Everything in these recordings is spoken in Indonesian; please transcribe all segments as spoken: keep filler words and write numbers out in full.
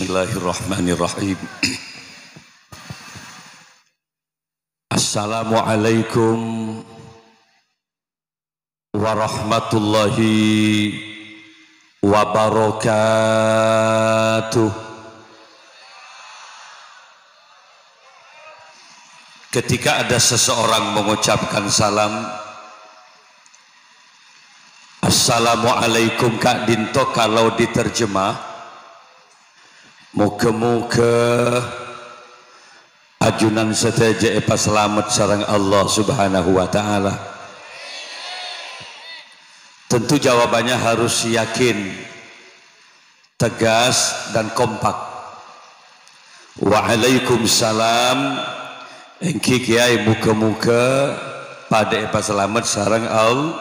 Bismillahirrahmanirrahim. Assalamualaikum warahmatullahi wabarakatuh. Ketika ada seseorang mengucapkan salam, Assalamualaikum Kak Dinto, kalau diterjemah, muka-muka ajunan seteja epa selamat sarang Allah subhanahu wa ta'ala. Tentu jawabannya harus yakin, tegas dan kompak. Waalaikumsalam. Engki kiai muka-muka pada epa selamat sarang Allah.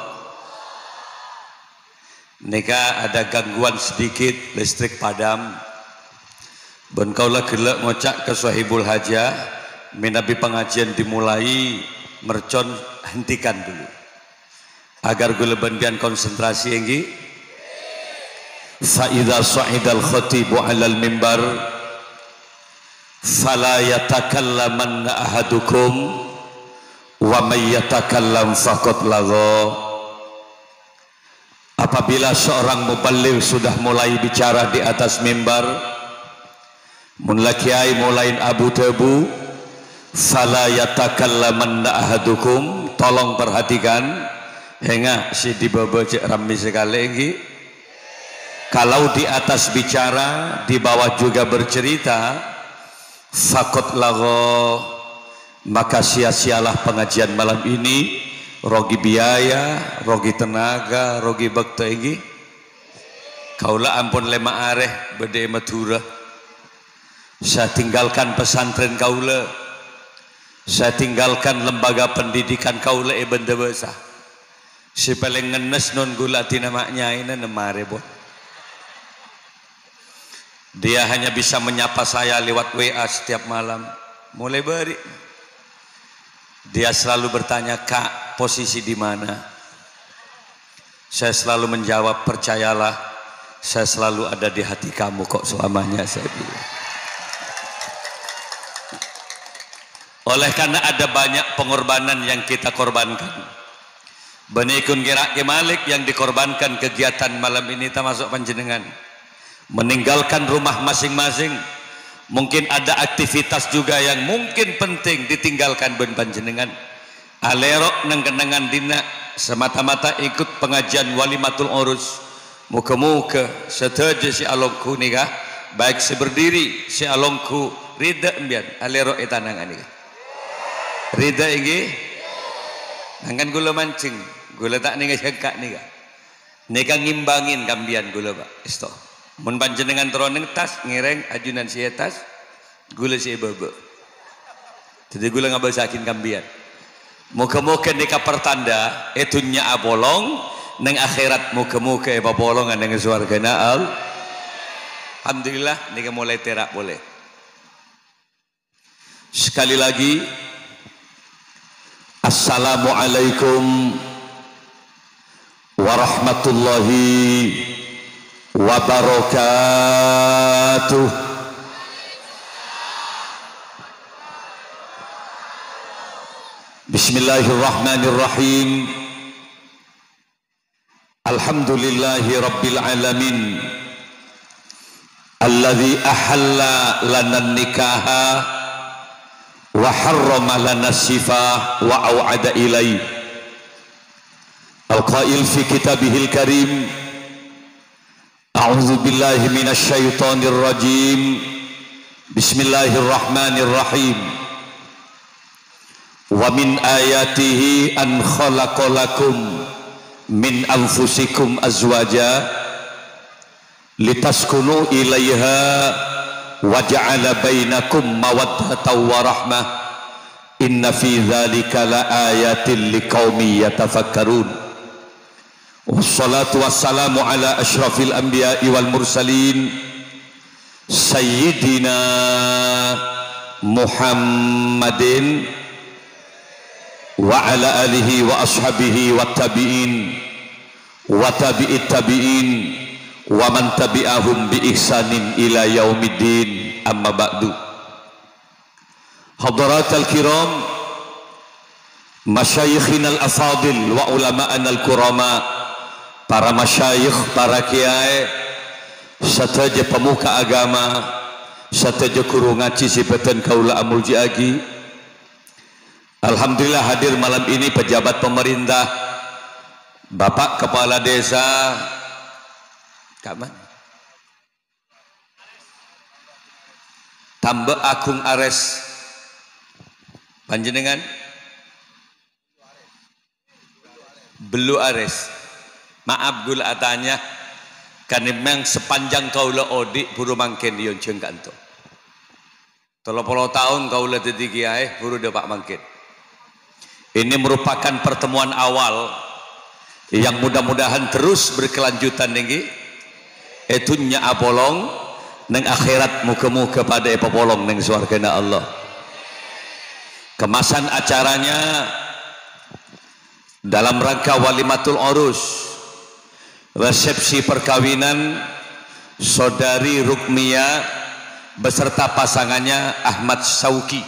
Nika ada gangguan sedikit, listrik padam. Ben kaulah gelak ngocak ke Sahibul Hajah, minabi pengajian dimulai, mercon hentikan dulu agar gula bandian konsentrasi enggi. Fa idza sa'idal khatibu 'alal mimbar fala yatakallamanna ahadukum wa may yatakallam faqad lagha. Apabila seorang muballigh sudah mulai bicara di atas mimbar, mun kiai mulain abu tebu, fala yatakallamanna ahadukum, tolong perhatikan, hingga si dibabajak rami sekali ini. Kalau di atas bicara, di bawah juga bercerita, faqad lagha, maka sia-sialah pengajian malam ini. Rogi biaya, rogi tenaga, rogi bakta ini. Kaulah ampun lema areh bede matura. Saya tinggalkan pesantren kaula, saya tinggalkan lembaga pendidikan kaula e benda besar. Si paling ngenes non gula tina maknya ini nemare bot. Dia hanya bisa menyapa saya lewat W A setiap malam. Mulai beri. Dia selalu bertanya, Kak, posisi di mana? Saya selalu menjawab, percayalah, saya selalu ada di hati kamu kok selamanya, saya bilang. Oleh karena ada banyak pengorbanan yang kita korbankan. Benikun kira Malik yang dikorbankan kegiatan malam ini termasuk panjenengan. Meninggalkan rumah masing-masing. Mungkin ada aktivitas juga yang mungkin penting ditinggalkan ben panjenengan. Alerok nang kenangan dina semata-mata ikut pengajian walimatul urus. Muka-muka setuju si alongku nikah, baik seberdiri si alongku rida mbian alerok etanangan nikah. Rida ini, angkan gula mancing, gula tak nih sekak nih, neka ngimbangin kambian gula pak, isto. Mun panjenengan teroneng tas ngireng ajunan si tas, gula si bebe. Jadi gula ngabasakin kambian. Muka-muka neka pertanda, etunya abolong, neng akhirat muka-muka eba bolongan neng suarga naal. Alhamdulillah, neka mulai terak boleh. Sekali lagi. Assalamualaikum warahmatullahi wabarakatuh. Bismillahirrahmanirrahim. Alhamdulillahi rabbil alamin, alladzi ahalla lana nikaha wa harrama lana sifah wa au'ada ilai. Al-qail fi kitabihil karim, a'udzu billahi minasy syaithanir rajim, bismillahirrahmanirrahim. Wa min ayatihi an khalaqalakum min anfusikum azwaja litaskunu ilaiha wa ja'ala bainakum mawaddatan wa rahmah, inna fi dzalika laayatin liqaumin yatafakkarun. Wassalatu wassalamu ala asyrafil anbiya'i wal mursalin sayyidina Muhammadin wa ala alihi wa ashabihi wa tabi'in wa tabi'it tabi'in wa man tabi'ahum bi ihsanin ila yaumiddin, amma ba'du. Hadaratul kiram, masyayikhina al-afadil wa ulama'ana al-kurama, para masyayikh, para kiai, serta pemuka agama, serta guru ngaji sibatan kaula amulji agi. Alhamdulillah hadir malam ini pejabat pemerintah, Bapak Kepala Desa Kaman Tambe Akung Ares panjenengan Belu Ares, maaf gula atanya kan memang sepanjang kaula odik buru mangken yon jeung kanto tiga puluh tahun kaula dadi kiai buru de Pak mangken. Ini merupakan pertemuan awal yang mudah-mudahan terus berkelanjutan niki etunya apolong neng akhirat muka-muka pada epopolong neng swargana Allah. Kemasan acaranya dalam rangka walimatul urus, resepsi perkawinan saudari Rukmiyah beserta pasangannya Ahmad Sauki,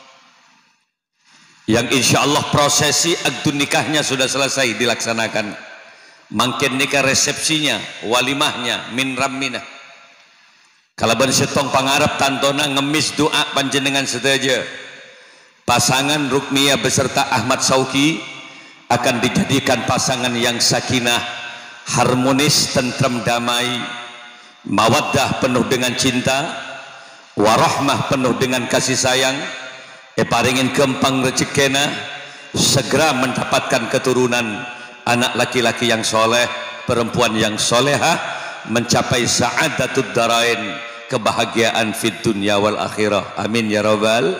yang insya Allah prosesi akad nikahnya sudah selesai dilaksanakan. Mangken nikah resepsinya, walimahnya, min rammina. Kalau ben setong pangarep tantona ngemis doa panjenengan sedaja. Pasangan Rukmiyah beserta Ahmad Sauki akan dijadikan pasangan yang sakinah, harmonis, tentrem, damai, mawaddah penuh dengan cinta, warahmah penuh dengan kasih sayang. E paringin kempang rezekina, segera mendapatkan keturunan, anak laki-laki yang soleh, perempuan yang soleha, mencapai sa'adatud darain, kebahagiaan fid dunya wal akhirah. Amin ya rabbal.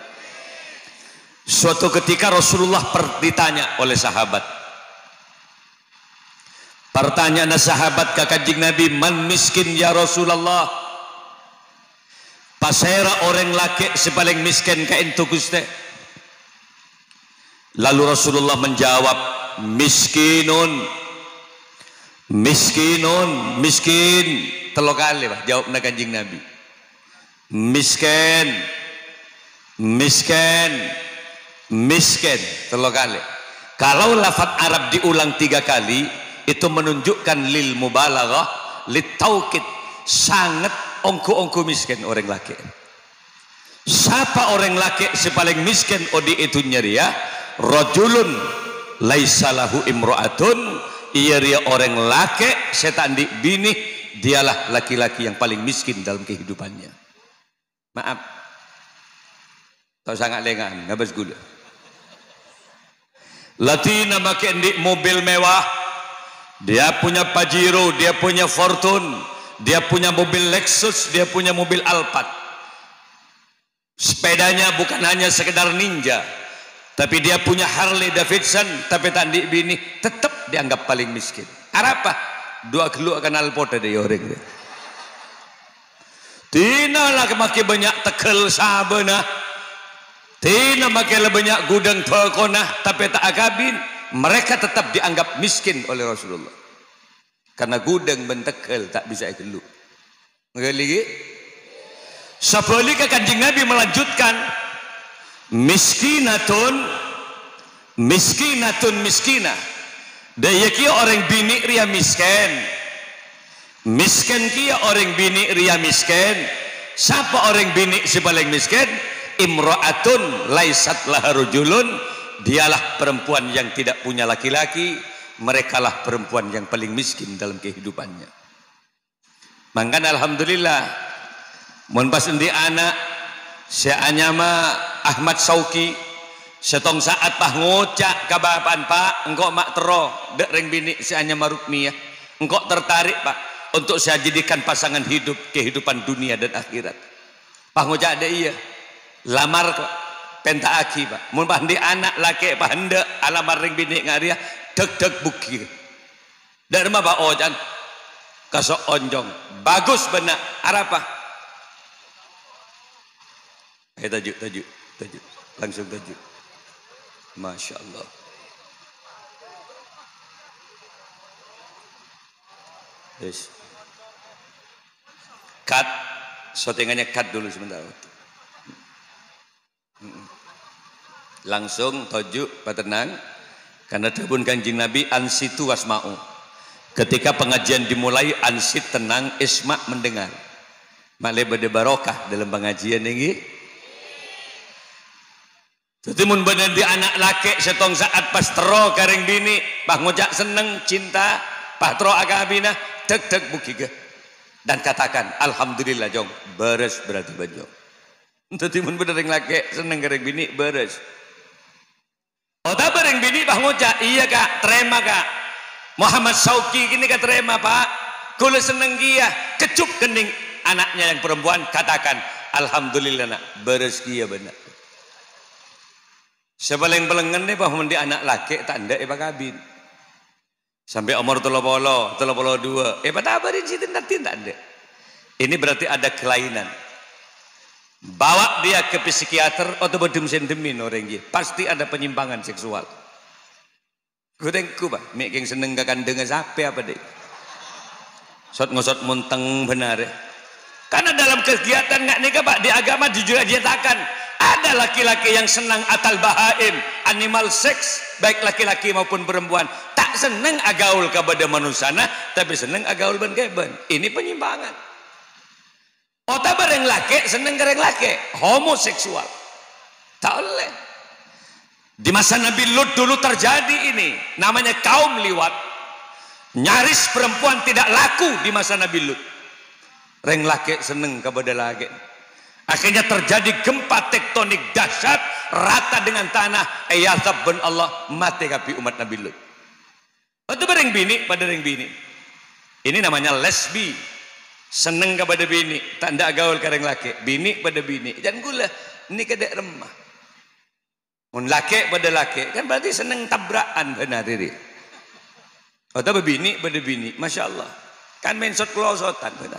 Suatu ketika Rasulullah ditanya oleh sahabat, pertanyaan sahabat ke Kanjeng Nabi, man miskin ya Rasulullah, pasera orang laki sepaling miskin ka ento Gusti. Lalu Rasulullah menjawab, miskinun, miskinun, miskin. Telo kali bah jawab na Kanjeng Nabi, miskin, miskin, miskin. Telo kali. Kalau lafaz Arab diulang tiga kali, itu menunjukkan lil mubalaghah, lit taukid, sangat ongko-ongko miskin orang laki. Siapa orang laki sepaling miskin odi itu nyeri ya? Rajulun laisa lahu imra'atun, ia dia orang laki setan di bini, dialah laki-laki yang paling miskin dalam kehidupannya. Maaf, tahu sangat lengan, ngabas gula. Latina makin di mobil mewah, dia punya Pajero, dia punya Fortune, dia punya mobil Lexus, dia punya mobil Alphard. Sepedanya bukan hanya sekedar Ninja, tapi dia punya Harley Davidson, tapi tak di bini, tetap dianggap paling miskin. Apa? Dua kelu akan alpot ada orang. Tina lah makin banyak tekel sabana, tina makin banyak gudang terkonah, tapi tak akabin. Mereka tetap dianggap miskin oleh Rasulullah. Karena gudang bentekel tak bisa ikelu. Ngerti lagi? Sebaliknya Kanjeng Nabi melanjutkan, miskinatun, miskinatun miskinah. Daya kia orang bini ria miskin, miskin kia orang bini ria miskin. Siapa orang bini si paling miskin? Imra'atun laisat laha rajulun, dialah perempuan yang tidak punya laki-laki. Merekalah perempuan yang paling miskin dalam kehidupannya. Mangkan alhamdulillah, mun pas endi anak seanyama Ahmad Sauki setong saat pah ngocak ka bapan, Pak engkau mak tero dek reng bini seanyama Rukmiyah, engkau tertarik Pak untuk saya jadikan pasangan hidup kehidupan dunia dan akhirat. Pah ngocak ada iya lamar kok pentaaki Pak, mun pah endi anak laki pah hende alamar reng bini ngaria deg-deg buki dari mah Pak Ojan kasok onjong bagus benar apa eh tajuk tajuk tajuk langsung tajuk. Masya Allah. Yes. cut, syutingannya cut dulu sebentar. Langsung tojuk tenang, karena dahun Kanjeng Nabi ansitu wasma'u. Ketika pengajian dimulai, ansit tenang, isma mendengar. Maklih bade barokah dalam pengajian ini. Jadi mun bener di anak laki setong saat pas tero kareng bini, bah ngojak seneng cinta, bah tero agabina, deg deg bukiga. Dan katakan alhamdulillah jong, beres berarti banjong. Jadi mun bener yang laki seneng kareng bini beres. Oh tak bareng bini bah ngojak, iya kak, terima kak. Muhammad Sauki kini kak terima pak. Kula seneng kia, kecup kening anaknya yang perempuan, katakan alhamdulillah nak, beres kia benar. Sepaling-palingan nih bahwa di anak laki tak ada iba kabin sampai umur telah polo telah polo dua iba tabarin situ nanti tak ada. Ini berarti ada kelainan. Bawa dia ke psikiater atau berdem sendemin orang ini pasti ada penyimpangan seksual. Gudengku bah making seneng kakan dengan sapi apa deh sot ngosot munteng benar ya. Karena dalam kegiatan nggak nikah pak di agama juga dinyatakan ada laki-laki yang senang atal bahaim, animal sex, baik laki-laki maupun perempuan. Tak senang agaul kepada manusana, tapi senang agaul ben keben. Ini penyimpangan. Otak bareng laki, senang bareng laki, homoseksual. Tak boleh. Di masa Nabi Lut dulu terjadi ini, namanya kaum liwat. Nyaris perempuan tidak laku di masa Nabi Lut. Reng laki senang kepada laki. Akhirnya terjadi gempa tektonik dahsyat rata dengan tanah. Ayazab ben Allah mati kapi umat Nabi Lut. Itu bareng bini pada reng bini. Ini namanya lesbi. Seneng kepada bini, tanda gaul kareng laki. Bini pada bini. Jangan gula, ini kedek remah. Mun laki pada laki kan berarti seneng tabrakan benar diri. Atau bini pada bini, masya Allah. Kan main shot klosotan benar.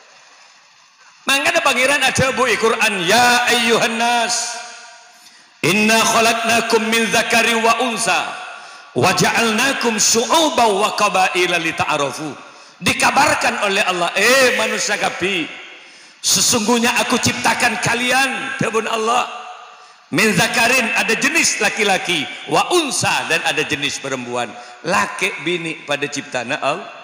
Maka ada pangeran ada bu Quran ya ayyuhan nas inna khalaqnakum min dzakari wa unsa wa ja'alnakum syu'uban wa qabaila lita'arafu. Dikabarkan oleh Allah, eh manusia kapi, sesungguhnya aku ciptakan kalian debun Allah min dzakarin ada jenis laki-laki wa unsa dan ada jenis perempuan. Laki bini pada ciptaan Allah.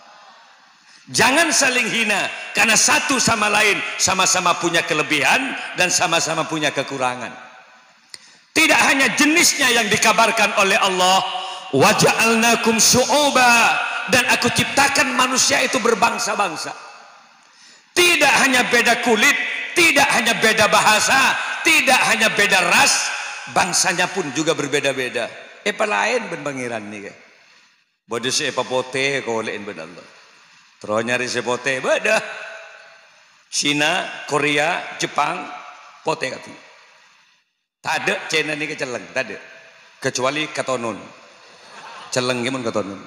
Jangan saling hina karena satu sama lain sama-sama punya kelebihan dan sama-sama punya kekurangan. Tidak hanya jenisnya yang dikabarkan oleh Allah, wa ja'alnakum syu'uba, dan aku ciptakan manusia itu berbangsa-bangsa. Tidak hanya beda kulit, tidak hanya beda bahasa, tidak hanya beda ras, bangsanya pun juga berbeda-beda. Apa lain ben pangeran nih? Bodoh si apa pote kau lein ben Allah. Terus nyari sepote beda Cina, Korea, Jepang pote katu. Tak ada Cina ni ke celeng, tak ada. Kecuali katonun. Celeng gimana katonun?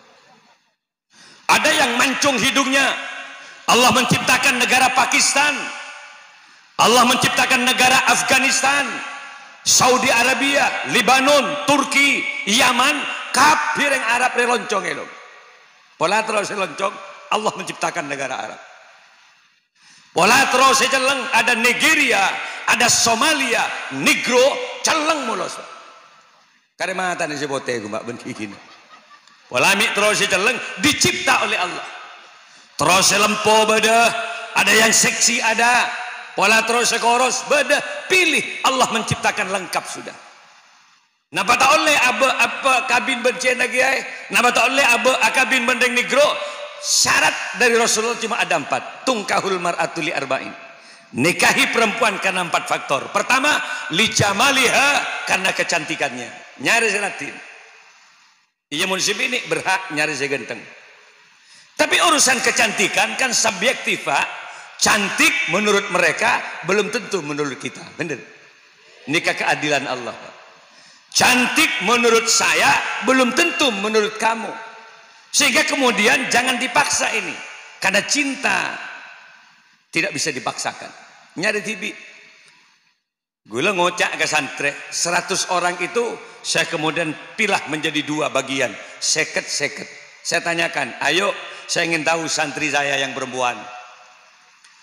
Ada yang mancung hidungnya. Allah menciptakan negara Pakistan. Allah menciptakan negara Afghanistan, Saudi Arabia, Lebanon, Turki, Yaman, kafir yang Arab reloncong elok. Pola terus reloncong. Allah menciptakan negara Arab. Pola terus celeng ada Nigeria, ada Somalia, Negro, celeng mulos. Karena mata ni sepote aku mbak ben gini. Pola mi terus celeng dicipta oleh Allah. Terus lempo beda, ada yang seksi ada. Pola terus koros beda, pilih Allah menciptakan lengkap sudah. Napa tak oleh apa apa kabin bencen lagi ay? Napa tak oleh apa akabin bendeng Negro? Syarat dari Rasulullah cuma ada empat. Tungkahul mar'atu li arba'in. Nikahi perempuan karena empat faktor. Pertama, li jamaliha, karena kecantikannya. Nyari selatin. Iya munsib ini berhak nyari segenteng. Tapi urusan kecantikan kan subjektif Pak. Cantik menurut mereka belum tentu menurut kita. Benar. Nikah keadilan Allah Pak. Cantik menurut saya belum tentu menurut kamu. Sehingga kemudian jangan dipaksa ini. Karena cinta tidak bisa dipaksakan. Nyari tibi. Gula ngocak ke santre. Seratus orang itu saya kemudian pilah menjadi dua bagian. Seket-seket. Saya tanyakan, ayo saya ingin tahu santri saya yang perempuan.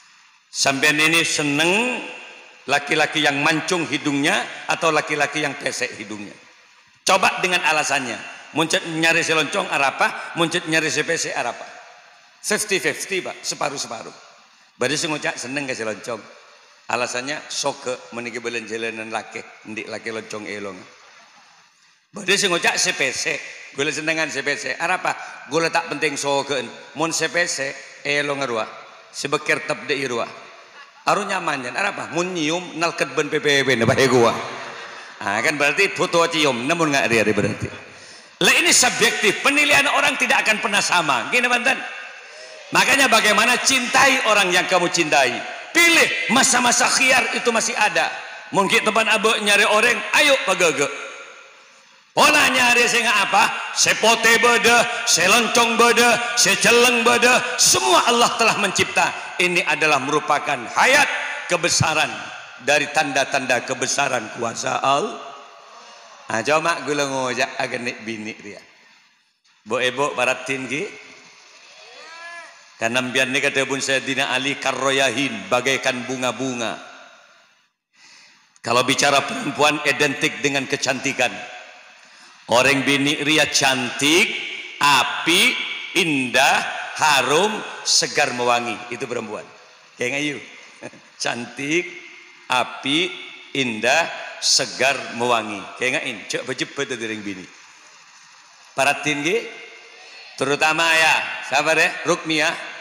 Sampean ini seneng laki-laki yang mancung hidungnya atau laki-laki yang pesek hidungnya? Coba dengan alasannya. Muncet nyari seloncong arapa, muncet nyari sepese arapa. fifty fifty pak, separuh-separuh. Bade sing ngocak seneng ke seloncong. Alasannya soke meniki belen jalanan laki, ndik laki loncong elong. Bade sing ngocak sepese, gula senengan sepese. Arapa? Gula tak penting sokeun. Mun sepese elong arua. Sebekir tep de irua. Aru nyaman jan. Arapa? Mun nyium nalket ben P P B na bae gua. Ah kan berarti foto cium, namun enggak dia berarti. Lah ini subjektif, penilaian orang tidak akan pernah sama. Gini banten. Makanya bagaimana cintai orang yang kamu cintai. Pilih masa-masa khiar itu masih ada. Mungkin teman abu nyari orang, ayo pagage. Pola nyari sehingga apa? Sepote bede, seloncong bede, seceleng bede, semua Allah telah mencipta. Ini adalah merupakan hayat kebesaran dari tanda-tanda kebesaran kuasa Allah. Nah, coba gula ngojak agen nek bini dia. Bo ebo baratin ki. Karena biar ni kata Bun Sayyidina Ali karroyahin bagaikan bunga-bunga. Kalau bicara perempuan identik dengan kecantikan. Orang bini ria cantik, api, indah, harum, segar mewangi. Itu perempuan. Kayak ngayu. Cantik, api, indah, segar mewangi. Kayak ngain. Cok cepet dari bini. Paratin ki. Terutama ya, sabar ya, Rukmiyah.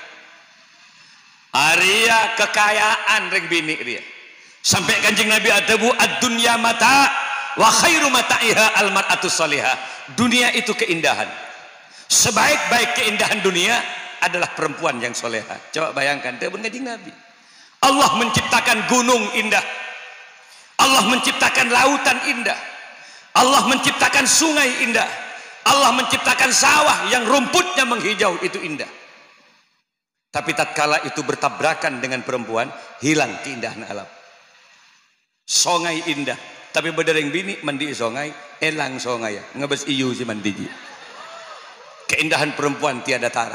Arya kekayaan ring bini dia. Sampai Kanjeng Nabi adabu ad-dunya mata wa khairu mata'iha al-mar'atu salihah. Dunia itu keindahan. Sebaik-baik keindahan dunia adalah perempuan yang soleha. Coba bayangkan, dia pun Kanjeng Nabi. Allah menciptakan gunung indah. Allah menciptakan lautan indah. Allah menciptakan sungai indah. Allah menciptakan sawah yang rumputnya menghijau, itu indah. Tapi tatkala itu bertabrakan dengan perempuan, hilang keindahan alam. Songai indah, tapi bedereng bini mandi songai, elang songai ya, ngebes iyu si mandi. Keindahan perempuan tiada tara.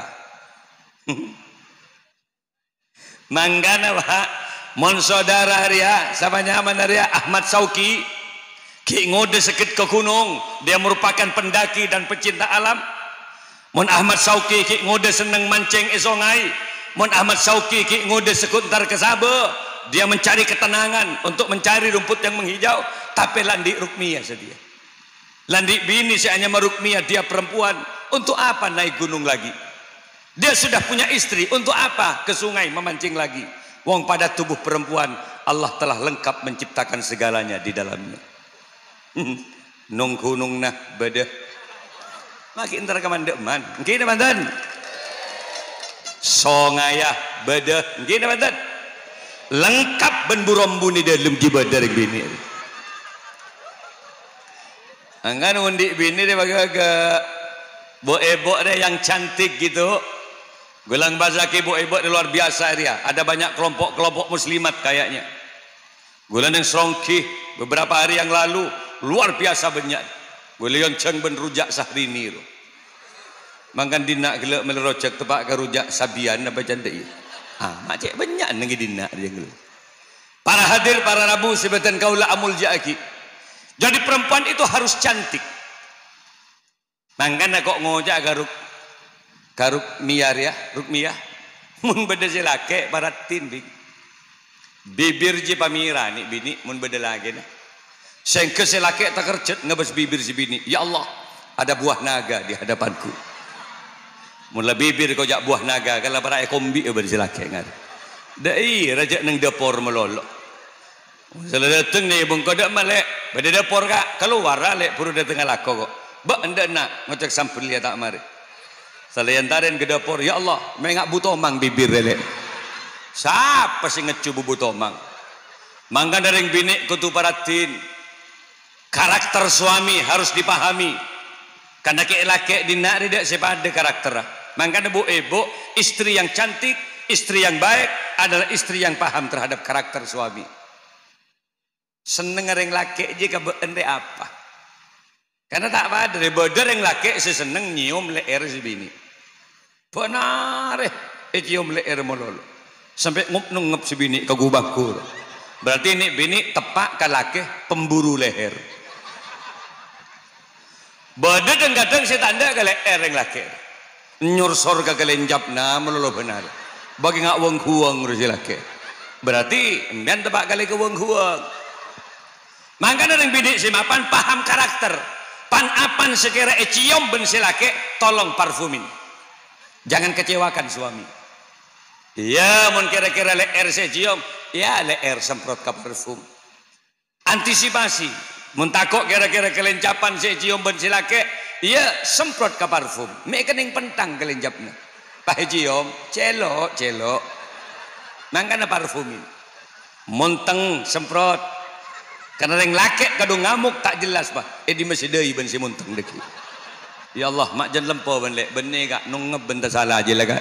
Manggana Pak, mon saudara Ria, sama nyaman Ria Ahmad Sauki, ki ngode sekit ke gunung, dia merupakan pendaki dan pecinta alam. Mon Ahmad Sauki ki ngode seneng mancing esongai. Mon Ahmad Sauki ki ngode sekuntar ke Sabe, dia mencari ketenangan untuk mencari rumput yang menghijau. Tapi landi Rukmiyah sedia. Landi bini si hanya Rukmiyah, dia perempuan. Untuk apa naik gunung lagi? Dia sudah punya istri. Untuk apa ke sungai memancing lagi? Wong pada tubuh perempuan Allah telah lengkap menciptakan segalanya di dalamnya. Nung gunung nah beda. Makin ntar kemandek man. Gini mantan. Songaya beda. Gini mantan. Lengkap ben burombuni dalam jibat dari bini. Angkan undi bini dia baga-baga bo-ebo deh yang cantik gitu. Gulang bazaki bo-ebo luar biasa dia. Ada banyak kelompok-kelompok muslimat kayaknya. Gulang yang serongki beberapa hari yang lalu luar biasa banyak. Gulang ceng ben rujak sahrini lo. Mangkan dina gelak melerocek tepak ke rujak sabian apa cantik. Ah, macet banyak nengi dina dia gelak. Para hadir, para rabu sebetan kaula amul jaki. Jadi perempuan itu harus cantik. Mangkan kok ngojak garuk garuk miar ya, Rukmiyah. Mun beda laki para tindik. Bibir je pamira nih bini mun beda lagi nah. Sengke selaki tak kerjet ngebes bibir si bini. Ya Allah, ada buah naga di hadapanku. Mula bibir kau jak buah naga kalau para ekombi berjelake ngar. Dai raja neng dapur melolo. Sela dateng nih bung kodak malek pada dapur kak keluar lek puru dateng alako kok. Ba anda nak ngocek sampel lihat tak mari. Selain tarin ke dapur, ya Allah, mengak butomang bibir lek. Siapa sih ngecubu butomang? Mangga dari bini kutu paratin. Karakter suami harus dipahami. Karena laki-laki dina tidak sepada karakter. Mangga bu ibu, istri yang cantik, istri yang baik adalah istri yang paham terhadap karakter suami. Seneng orang laki jika beende apa? Karena tak pada dari bodoh yang laki seseneng nyium leher si bini. Benar eh cium leher mololo. sampai ngup nungep si bini ke gubakur. Berarti ini bini tepak ke laki pemburu leher. Bada kadang si tanda ke leher yang laki nyorsor ke kelenjapna melulu benar bagi ngak wong huang rusi laki. Berarti embian tepak kali ke wong huang. Makanya yang bini si mapan paham karakter pan apan sekira ecium ben si laki tolong parfumin, jangan kecewakan suami. Iya, mun kira-kira leher saya cium, ya leher semprot ke parfum. Antisipasi, mun takut kira-kira kelencapan saya cium ben si laki, iya semprot ke parfum. Mek kening pentang kelencapnya. Pak cium, celok, celok. Mangkana parfumin. Munteng semprot. Karena yang laki kadung ngamuk tak jelas pak. Eh di masih deui ben si munteng deki. Ya Allah, mak jan lempo ben lek bene kak nungep benta salah aja lah kak.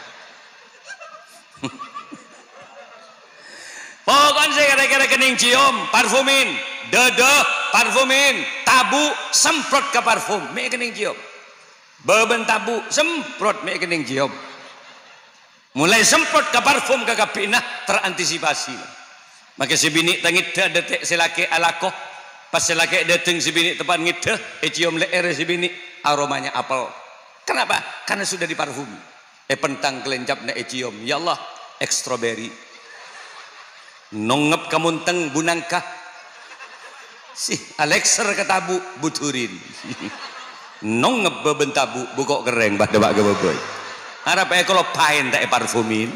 Pokoknya saya kira-kira kening cium parfumin, dede parfumin, tabu semprot ke parfum, mek kening cium. Beben tabu semprot mek kening cium. Mulai semprot ke parfum ke kapina terantisipasi. Maka si bini tangita detek si laki alakoh, pas si laki dateng si bini tepan ngita, e cium leher si bini aromanya apel. Kenapa? Karena sudah diparfumi. Eh pentang kelencapnya e cium, ya Allah, strawberry. Nongep kamunteng bunangka si Alexer ketabu buturin nongep beben tabu bukok kereng bah debak geboboy harap eh kalau pain tak parfumin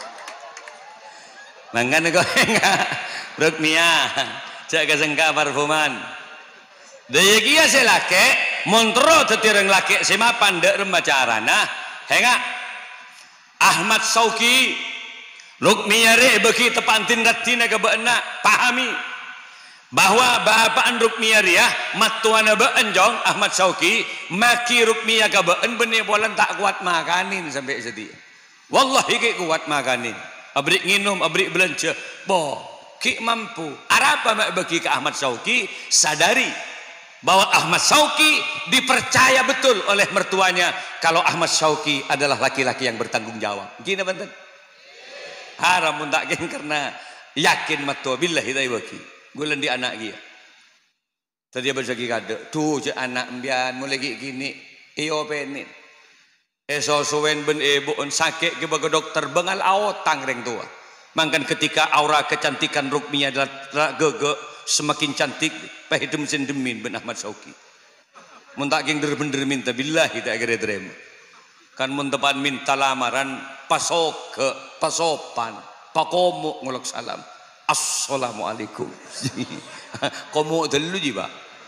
mangga nego enggak Rukmia cak kesengka parfuman daya kia si laki montro tetireng laki si mapan dek remacarana henga Ahmad Sauki Rukmiyah re bagi tepantin ratina ke beena pahami bahwa bapaan Rukmiyah ya matuana been jong Ahmad Sauki maki Rukmiyah ke been benih bolan tak kuat makanin sampai sedih. Wallahi ki kuat makanin. Abrik nginum, abrik belanja. Boh, ki mampu. Arapa mak bagi ke Ahmad Sauki sadari bahwa Ahmad Sauki dipercaya betul oleh mertuanya kalau Ahmad Sauki adalah laki-laki yang bertanggung jawab. Gini benten. Haram pun tak karena yakin matua billahi ta'i waki gulan di anak dia tadi dia bersagi kade tuh je anak mbian mulai gini iyo penin eso suwen ben ibu on sakit ke baga dokter bengal awotang reng tua mangkan ketika aura kecantikan Rukmiyah adalah gege semakin cantik pahidem sendemin ben Ahmad Sauki mun tak geng der-bener minta billahi tak kira terima kan mun tepan minta lamaran pasok ke pasopan pakomo ngolok salam assalamualaikum komo dulu jiba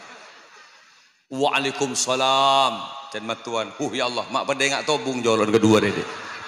waalaikumsalam dan matuan uh ya Allah mak pada ngak tobung jolon kedua dede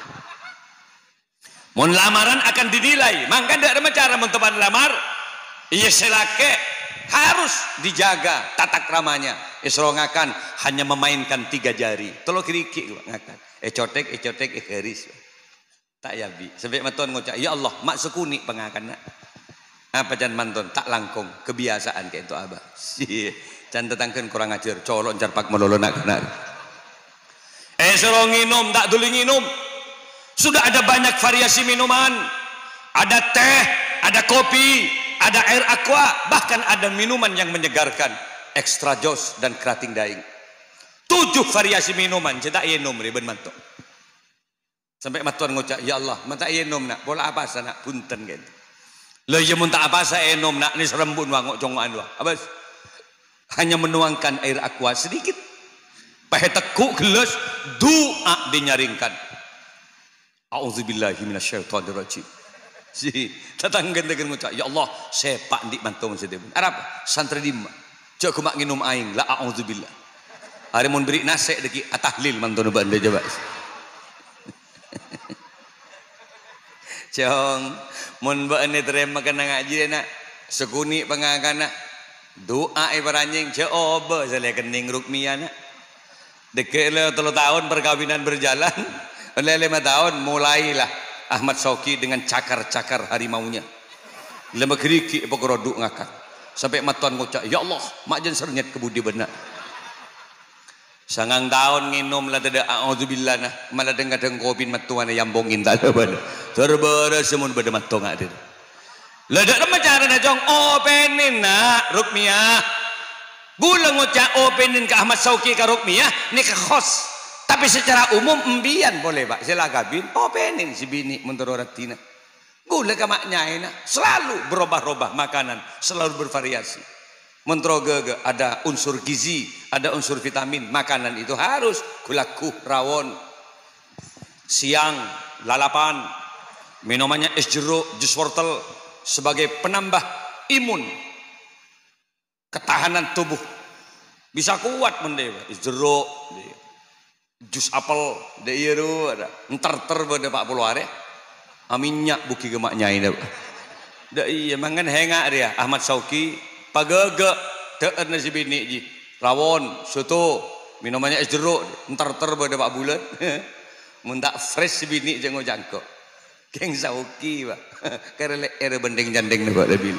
mun lamaran akan dinilai mangka ndak ada cara mun tepan lamar iya selake harus dijaga tata kramanya isrongakan hanya memainkan tiga jari tolo kiriki ngakan eh cotek eh cotek eh garis tak ya bi sampai matuan ngucap ya Allah mak sekuni pengakan nak apa jan manton tak langkung kebiasaan kayak itu abah sih jan tetangken kurang ajar colok jarpak melolo nak nak eh suruh nginum tak dulu nginum sudah ada banyak variasi minuman ada teh ada kopi ada air aqua bahkan ada minuman yang menyegarkan extra jos dan kerating daing tujuh variasi minuman cetak yenum riben mantok sampai matuan ngucap ya Allah mata yenum nak bola apa sana punten gitu lo ya mun tak apa saya enom nak ni serembun wangok congoan dua abas hanya menuangkan air aqua sedikit pakai tekuk gelas doa dinyaringkan auzubillahi minasyaitonirrajim si tetanggan dengan ngucap ya Allah sepak ndik mantung sedem Arab santri dimma cak ku mak nginum aing la auzubillah hari mun beri nasik deki atahlil mantun bande coba Jong mun mbak ini terima kena ngaji nak sekuni pengangkana doa ibaranjing coba saya kening Rukmiyah nak deket le telu tahun perkawinan berjalan oleh lima tahun mulailah Ahmad Sauki dengan cakar-cakar harimaunya lembek riki pokroduk ngakak sampai matuan ngucap ya Allah mak jan sernyet kebudi benar sangang tahun nginum lah tidak auzubillah nah malah dengar deng kopi matuan yang bongin tak ada pada terbara semua pada matong ada lah dak macam na jong openin nak Rukmiyah gula ngocak openin ke Ahmad Sauki ke Rukmiyah ni ke khos tapi secara umum embian boleh pak sila kabin openin si bini menurut ratina gula ke maknyaina selalu berubah-ubah makanan selalu bervariasi mentroge ada unsur gizi, ada unsur vitamin, makanan itu harus kulaku rawon, siang lalapan, minumannya es jeruk, jus wortel sebagai penambah imun, ketahanan tubuh bisa kuat mendewa, es jeruk, jus apel, deiru ada, entar ter pada pak puluare, aminnya buki gemaknya ini, dah iya mangan hengak dia Ahmad Sauki. Pagagak teet na si bini ji rawon soto minumannya es jeruk entar ter pada pak bulan muntak fresh si bini jangan jangkok geng Sauki pak karena era bendeng jandeng nih pak lebih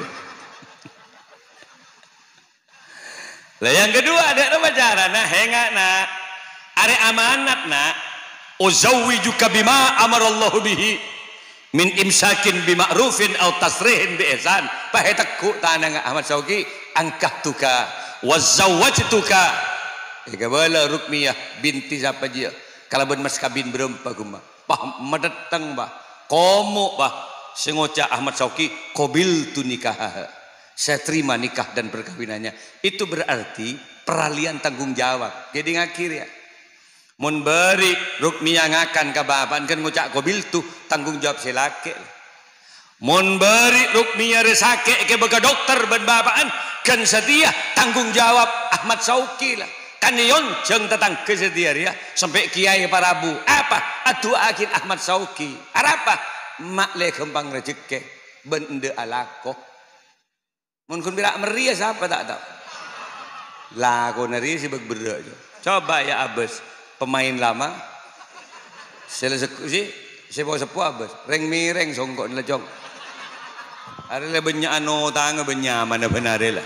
lah yang kedua ada apa cara nah hengak nak are amanat nak uzawwijuka bima amarallahu bihi min imsakin bima'rufin atau tasrihin bi ihsan pahetakku tanang Ahmad Sauki angkah tuka wazawwajtuka ikabala Rukmiyah binti siapa dia kalau ben mas kabin berempa gumba bah medeteng bah komo bah sengoca Ahmad Sauki qabil tu nikah saya terima nikah dan perkawinannya itu berarti peralihan tanggung jawab jadi ngakir ya mun beri Rukmiyah ngakan ke bapak kan ngucak kobil tuh tanggung jawab silake mun beri Rukmiyah resake ke bega dokter ben bapaan kan setia tanggung jawab Ahmad Sauki lah kan yonceng tentang kesetia ya sampai kiai parabu apa atu akin Ahmad Sauki apa mak le kembang rezeki bende alako mun kun birak meria siapa tak tahu lagu nari si begbera coba ya abes pemain lama selesai si sepo sepo abes reng mireng songkok nelejong ada le banyak anu tangga banyak mana benar lah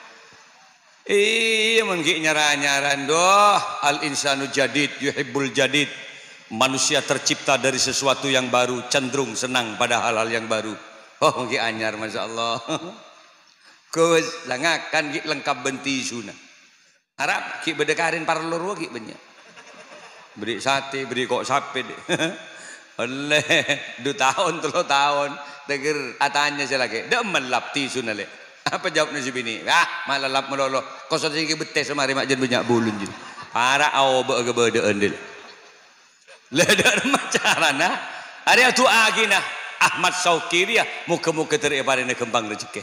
iya mengki nyara-nyaran doh al insanu jadid yuhibbul jadid manusia tercipta dari sesuatu yang baru cenderung senang pada hal-hal yang baru oh mengki anyar masya Allah kau langakan ki lengkap benti suna harap ki bedekarin parlor ki banyak beri sate beri kok sapi deh oleh dua tahun tiga tahun tegir atanya saya lagi dah melap tisu nale apa jawabnya si bini ah malah lap melolo kau sudah sih betes semari mak jen banyak bulun jadi para aw bege bede endil leder macarana ada tu agina Ahmad Sauki dia muka-muka teribarina kembang rezeki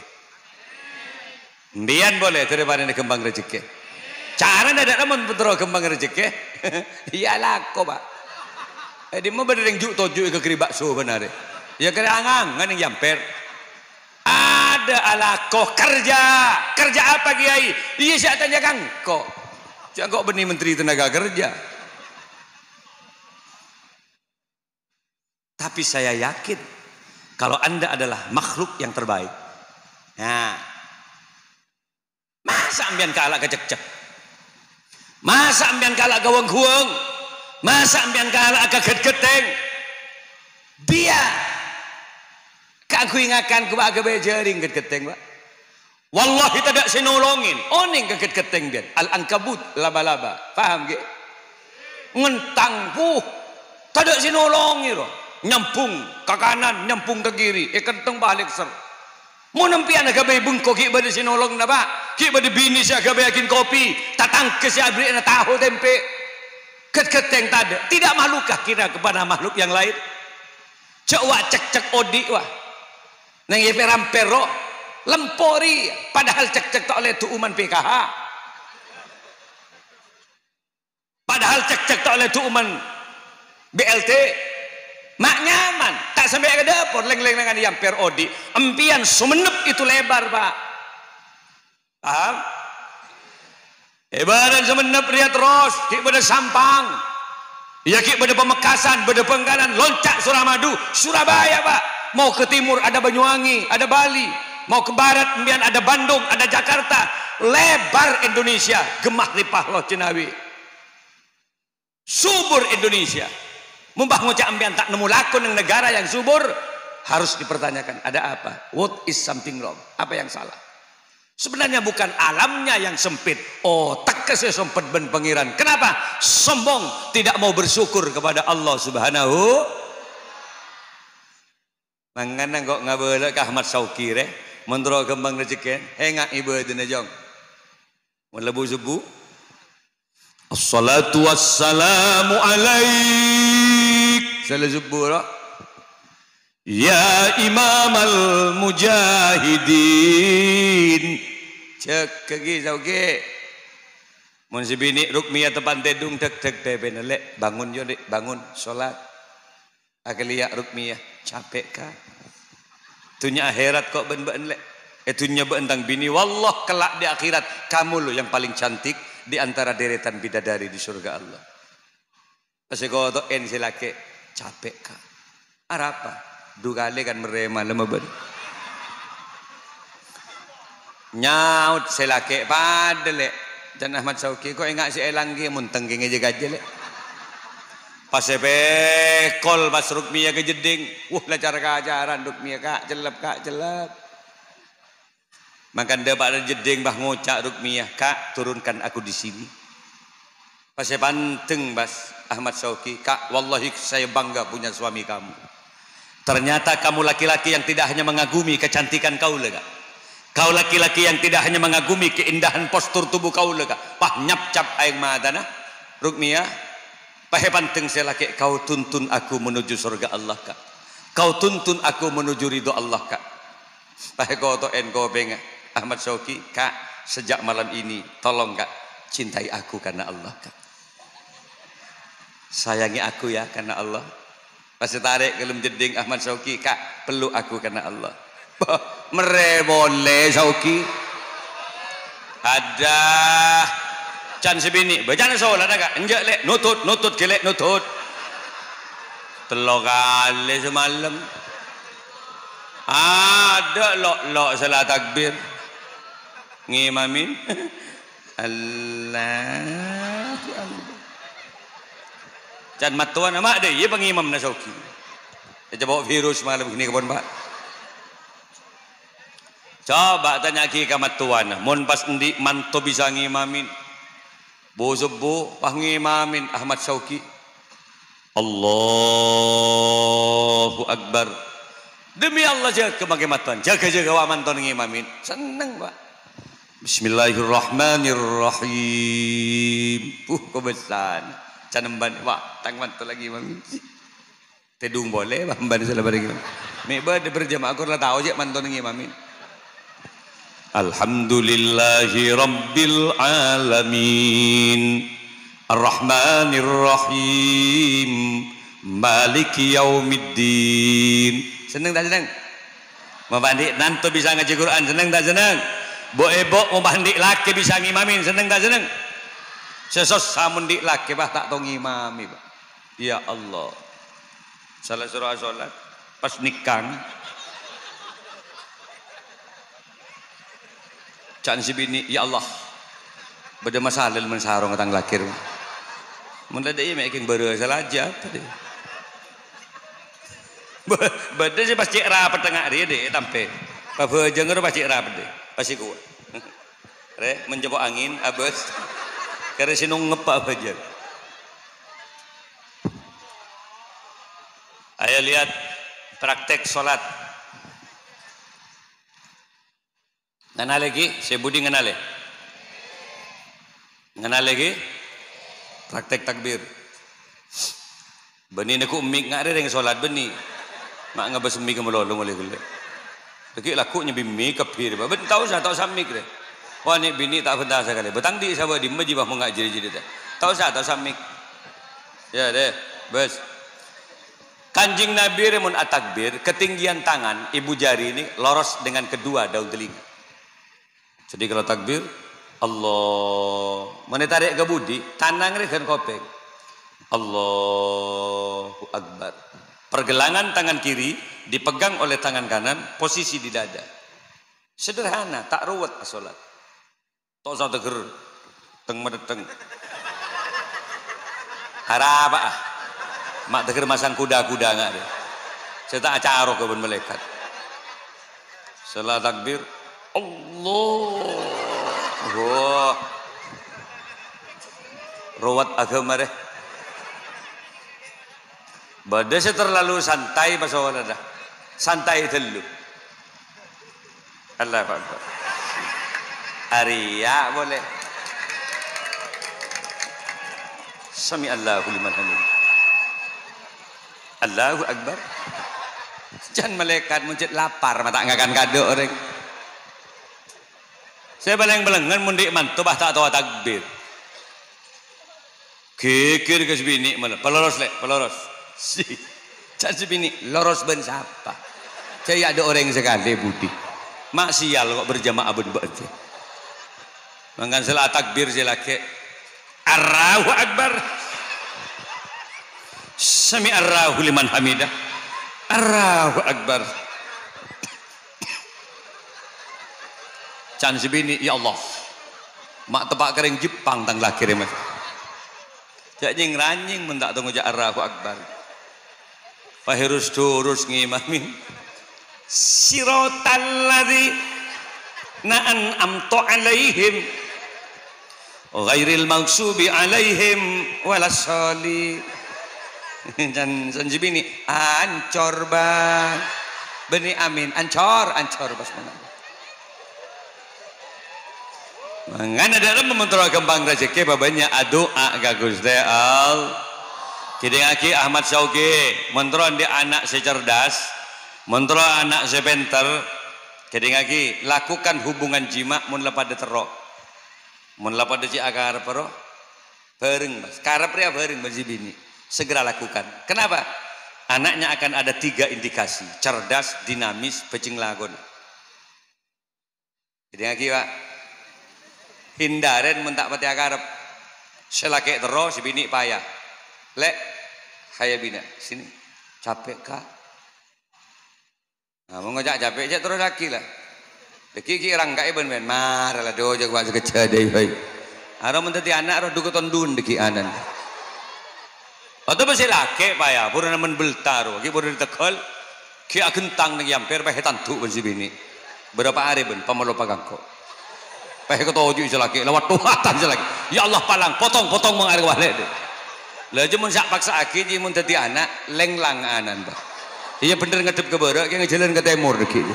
mbian boleh teribarina kembang rezeki cara ada namun betul kembang rezeki iyalah kok pak eh mau berdeng juk tojuk ke kiri bakso benar ya kira angang kan yang jamper ada alako kerja kerja apa kiai iya saya tanya kang kok jangan kok benih menteri tenaga kerja tapi saya yakin kalau anda adalah makhluk yang terbaik nah masa ambian kalah kecek-cek masa ambian kalah gawang-guang masa ambian kalah kaget-geteng dia kaku ingatkan ke baka bejaring kaget-geteng pak wallahi tidak sinolongin oning kaget-geteng biar al-ankabut laba-laba paham ke ngentang puh tidak sinolongin loh nyampung ke kanan nyampung ke kiri ikan teng balik ser mau nempian agabe bungko ki bade sinolong na pak ki bade bini sia agabe yakin kopi tatang ke sia beri na tahu tempe ket-keteng tada tidak mahlukah kira kepada makhluk yang lain cek wa cek-cek odi wah nang ye perampero lempori padahal cek-cek tak oleh tu uman P K H padahal cek-cek tak oleh tu uman B L T mak nyaman tak sampai ke dapur leng-leng dengan yang per odi empian sumenep itu lebar pak paham ibaran sumenep dia terus ki pada Sampang ya ki pada Pemekasan pada Penggalan loncat Suramadu Surabaya pak mau ke timur ada Banyuwangi ada Bali mau ke barat empian ada Bandung ada Jakarta lebar Indonesia gemah lipah loh Cinawi subur Indonesia. Mumpah ngocak ambian tak nemu lakon yang negara yang subur, harus dipertanyakan ada apa? What is something wrong? Apa yang salah? Sebenarnya bukan alamnya yang sempit. Oh, tak kasih sempit ben pengiran. Kenapa? Sombong, tidak mau bersyukur kepada Allah Subhanahu. Mangana kok ngabele ka Ahmad Sauki re, mentro kembang rezeki. Hengak ibu dina jong. Mun lebu subuh. Assalatu wassalamu alaik. Salah subuh lah. Ya Imam al-Mujahidin. Cek kaki sauke. Mun si bini Rukmiyah tepan tedung tek tek tepen lek bangun yo dek bangun salat. Akalia Rukmiyah capek ka. Tunya akhirat kok ben-ben lek. Etunya beentang bini wallah kelak di akhirat kamu lo yang paling cantik di antara deretan bidadari di surga Allah. Pasiko to en silake capek ka. Arapa? Dugale kan merema lemah ben. Nyaut selake padele dan Ahmad Sauki kok enggak si elang ki mun tengking aja gaje lek. Pas sepe kol pas Rukmiyah ke jeding, wah lah cara keajaran Rukmiyah kak jelap kak jelap. Makan dia pada jeding bah ngocak Rukmiyah kak turunkan aku di sini. Pas saya panteng bas Ahmad Sauki kak wallahi saya bangga punya suami kamu. Ternyata kamu laki-laki yang tidak hanya mengagumi kecantikan kau lega. Kau laki-laki yang tidak hanya mengagumi keindahan postur tubuh kau lega. Pah nyap cap aing madana Rukmiyah. Pah panteng saya laki kau tuntun aku menuju surga Allah kak. Kau tuntun aku menuju ridho Allah kak. Pah kau to en kau benga. Ahmad Sauki kak sejak malam ini tolong kak cintai aku karena Allah kak. Sayangi aku ya karena Allah. Pas tarik kelum jeding Ahmad Sauki kak peluk aku karena Allah. Mere boleh Sauki. Ada can sebini bacaan solat kak enjak lek nutut nutut gelek nutut. Telo kali semalam. Ada lok-lok salah takbir. Ngimamin Allah Allah can matuan amak deh ia pengimam na Sauki dia bawa virus malam gini kebon pak coba tanya ki ke matuan mun pas endi manto bisa ngimamin bo sebo pah ngimamin Ahmad Sauki Allahu Akbar demi Allah jaga kebagai matuan jaga-jaga wa manton ngimamin seneng pak. Bismillahirrahmanirrahim. Uh, kebesan. Canemban, wah, tangman tu lagi mami. Tedung boleh, bamban salah barang. Meba de berjamaah kur lah tahu je manton ngi mami. Alhamdulillahi rabbil alamin. Arrahmanirrahim. Maliki yaumiddin. Senang tak senang? Mabandi nanti bisa ngaji Quran, senang tak senang? Bo ebo mau mandi laki bisa ngimamin seneng tak seneng? Sesos samun di laki bah tak tahu ngimami bah. Ya Allah. Salah surah solat pas nikang. Can si bini ya Allah. Beda masalah men sarong tang lakir. Mun ada ieu making beureuh salaja tadi. Beda sih pasti rapat tengah dia deh tampe. Pabeujeng pasti rapat deh. Pasti kuat. Re mencoba angin abes. Karena sinung ngepak aja. Ayo lihat praktek sholat. Ngana lagi, saya budi ngana le. Ngana lagi, praktek takbir. Beni aku mik ngare dengan sholat beni. Mak ngabas mik kemelolo mulai gule. Lagi laku nyebi mik kepir. Ben tahu saya tahu samik deh. Wah ni bini tak benda sekali. Betang di sahabat di majibah mengajar jadi dah. Tahu saya tahu samik. Ya deh, bes. Kanjing Nabi remun atakbir, ketinggian tangan ibu jari ini loros dengan kedua daun telinga. Jadi kalau takbir, Allah menetarik ke budi, tanang rekan kopeng. Allahu Akbar. Pergelangan tangan kiri dipegang oleh tangan kanan, posisi di dada. Sederhana, tak ruwet salat. Tok sa teger teng medeteng. harap ah mak teker masang kuda-kuda nggak deh saya tak acara ke malaikat setelah takbir Allah wah rawat agama deh badai saya terlalu santai pas awal ada santai dulu Allah Akbar Arya boleh Sami Allahu liman hamidah Allahu Akbar jangan malaikat muncul lapar mata ngakan kado orang saya beleng-belengan mundik mantu bah tak tahu takbir kikir ke sebini mana peloros lek peloros si jangan sebini loros ben siapa saya ada orang sekali budi mak sial kok berjamaah ben baca mangkan salah takbir saya laki Allahu Akbar Sami Allahu liman hamidah Allahu Akbar can sebini ya Allah mak tepak kering Jepang tang lakir mas jak nying ranjing mun tak tunggu jak Allahu Akbar pahirus turus ngimamin siratal ladzi na'an amtu alaihim ghairil maghsubi alaihim walassalin dan sanjibini ancor bang beni amin ancor ancor bas mana mangana dalam mementora kembang rezeki babanya doa gagus teh al kideng aki Ahmad Sauki mentoran di anak secerdas mentoran anak sepenter kideng aki lakukan hubungan jima mun lapada terok mun lapada ci agar pero bareng mas karep ya bareng bini segera lakukan kenapa anaknya akan ada tiga indikasi cerdas dinamis pecing lagon kideng aki pak hindaren mentak pati agarep selake terus si bini payah lek hayya bina sini capek kak nah mau ngajak capek aja terus laki lah deki ki orang kaya ben ben marah lah doja gua sekecil deh hei aro menteti anak aro dukuton dun deki anan atau masih laki payah pura namen beltaru ki pura ditekol ki agentang nang yamper bae tantu ben si bini berapa hari ben pamalo pagangko pahe ketujuh selaki lewat tuatan selaki ya Allah palang potong-potong mengalir wale deh lah jemun sak paksa aki ji mun dadi anak lenglang anan bah iya bener ngedep ke barat ki ngejalan ke timur gitu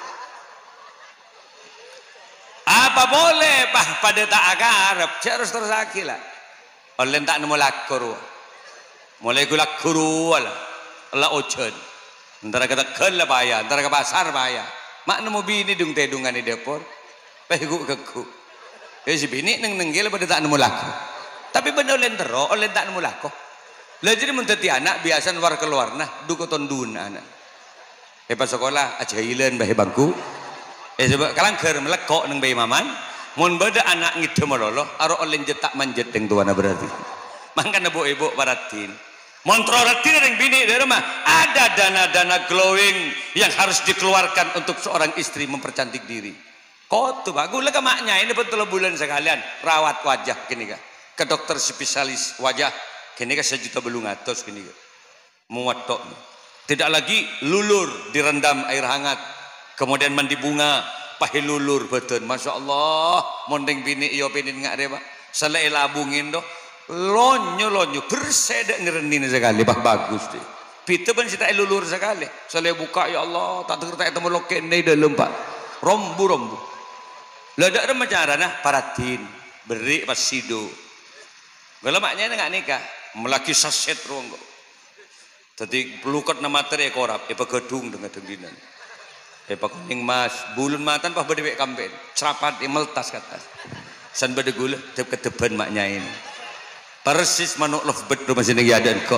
apa boleh bah pada tak agarep harus terus aki lah oleh tak nemu lakur mulai gulak kuru lah lah ojen antara kata kel lah bayar antara ke pasar bayar mak nemu bini dung tedungan di dapur pegu keku ya si bini neng nenggil pada tak nemu laku tapi bener oleh tero oleh tak nemu laku lah jadi menteti anak biasa luar keluar nah dukuton dun anak eh pas sekolah aja hilen bahe bangku eh sebab kalang ker melekok neng bayi maman mun beda anak ngide meloloh aro oleh jetak manjet yang tuana berarti mangkana bu ibu paratin montro ratin yang bini dari rumah ada dana-dana glowing yang harus dikeluarkan untuk seorang istri mempercantik diri kok tuh bagus lah maknya ini betul bulan sekalian rawat wajah gini kah ke dokter spesialis wajah gini kah sejuta belum atas gini kah muat tok tidak lagi lulur direndam air hangat kemudian mandi bunga pahe lulur betul masya Allah mondeng bini iyo pinin nggak deh pak selai labungin doh lonyo lonyo bersedek ngerenin sekali bah bagus deh pita pun kita lulur sekali selai buka ya Allah tak terkata itu meloken nih dalam pak rombu rombu lah ada macam nah paratin beri pas sido kalau maknya nggak nikah melaki saset ruang kok tadi pelukot nama materi korap ya pegedung dengan dengdinan ya pakuning mas bulun matan pah berdebek kampen cerapat meltas kata san berde gula tep keteban maknya ini persis manuk lovebird rumah sini ada kok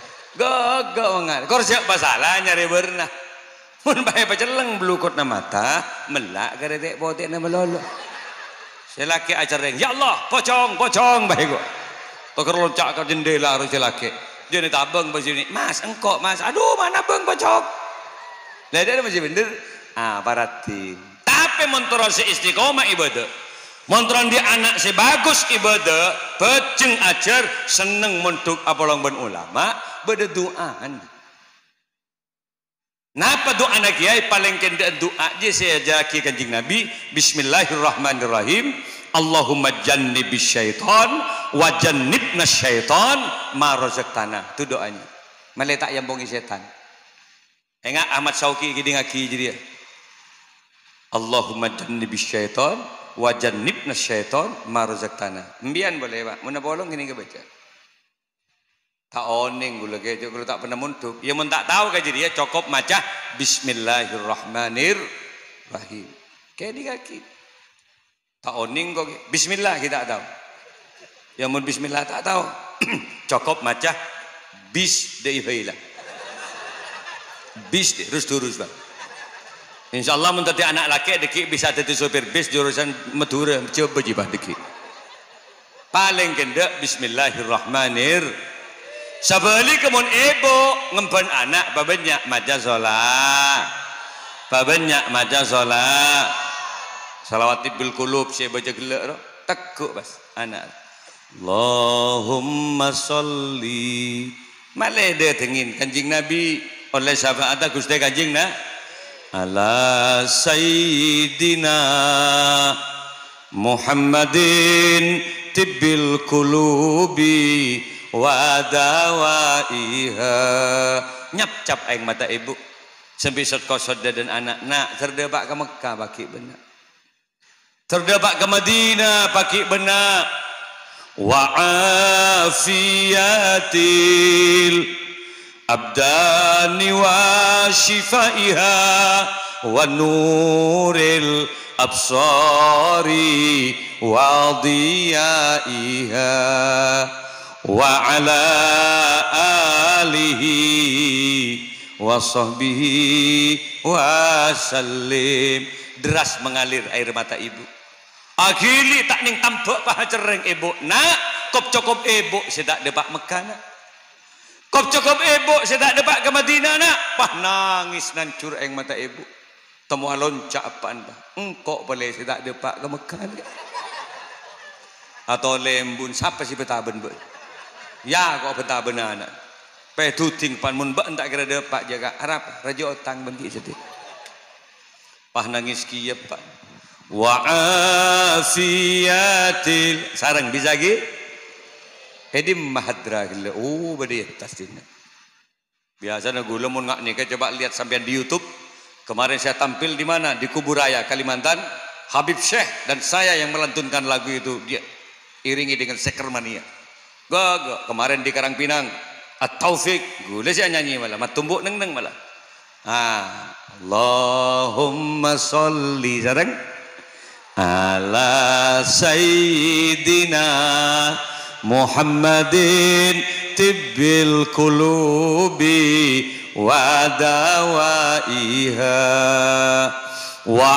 gagak nggak kau siapa salah nyari berna mun bae paceleng blukut na mata melak garedek potek na melolo selaki acara ya Allah pocong pocong bae kok toker loncak ke jendela harus selaki jadi tabang baju ini mas engkok mas aduh mana bang pocong lah dia masih bener ah paratin tapi montoro si istiqomah ibadah Montron dia anak sebagus ibadah, peceng ajar, seneng mentuk apalong ben ulama, beda doaan. Napa doa anak kiai paling kena doa je saya jaki kanjeng Nabi, Bismillahirrahmanirrahim. Allahumma jannibis syaitan wa jannibna syaitan ma razaqtana. Itu doanya. Meletak yang bongi setan. Enggak Ahmad Sauki gini ngaki jadi. Allahumma jannibis syaitan wa jannibna syaitan ma razaqtana. Mbian boleh Pak. Mun bolong gini ke baca. Tak oning gula kejo kalau tak pernah muntuk. Ya mun tak tahu ke jadi ya cukup maca Bismillahirrahmanirrahim. Kayak di kaki. Tak oning kok Bismillah kita tahu. Ya mun Bismillah tak tahu. Cukup maca bis de ibaila. Bis de terus terus Bang. Insyaallah mun tadi anak laki deki bisa jadi sopir bis jurusan Madura coba jibah deki. Paling kendek Bismillahirrahmanirrahim. Sabali kemun ibu ngempen anak babanyak maca sholat, babanyak maca sholat, salawati bil qulub saya baca gelak roh tekuk bas anak. Allahumma sholli malih dia tengin kanjing Nabi oleh syafaat Gusti kanjing na ala sayyidina Muhammadin tibbil qulubi wa dawaiha. Nyap cap aing mata ibu sembisot kosod dan anak nak terdebak ke Mekah baki benak, terdebak ke Madinah baki benak. Wa afiyatil abdani wa shifaiha wa nuril absari wa diyaiha wa ala alihi wa sahbihi wa sallim. Deras mengalir air mata ibu. Akhirnya tak ning tampak paha cereng ibu. Nak, kop cokop ibu sedak depak Mekah nak. Kop cokop ibu sedak depak ke Madinah nak. Pah nangis nancur aing mata ibu. Temu loncak apaan bah. Engkok boleh sedak depak ke Mekah nak. Atau lembun siapa si betaben bu. Ya kok betah benar anak. Pe tuting pan mun ba entak kira depak jaga harap raja otang bengi sedih. Pah nangis kieu Pak. Wa afiyatil sareng bisa ge. Edim mahadra gila. Oh bade tasdina. Biasanya gula mun ngak nikah coba lihat sampean di YouTube. Kemarin saya tampil di mana? Di Kuburaya Kalimantan. Habib Syekh dan saya yang melantunkan lagu itu dia iringi dengan sekermania. Gak, kemarin di Karangpinang At-Taufik gula sih nyanyi malah matumbuk neng neng malah. Ah, Allahumma sholli sareng ala sayyidina Muhammadin tibbil qulubi wa dawaiha wa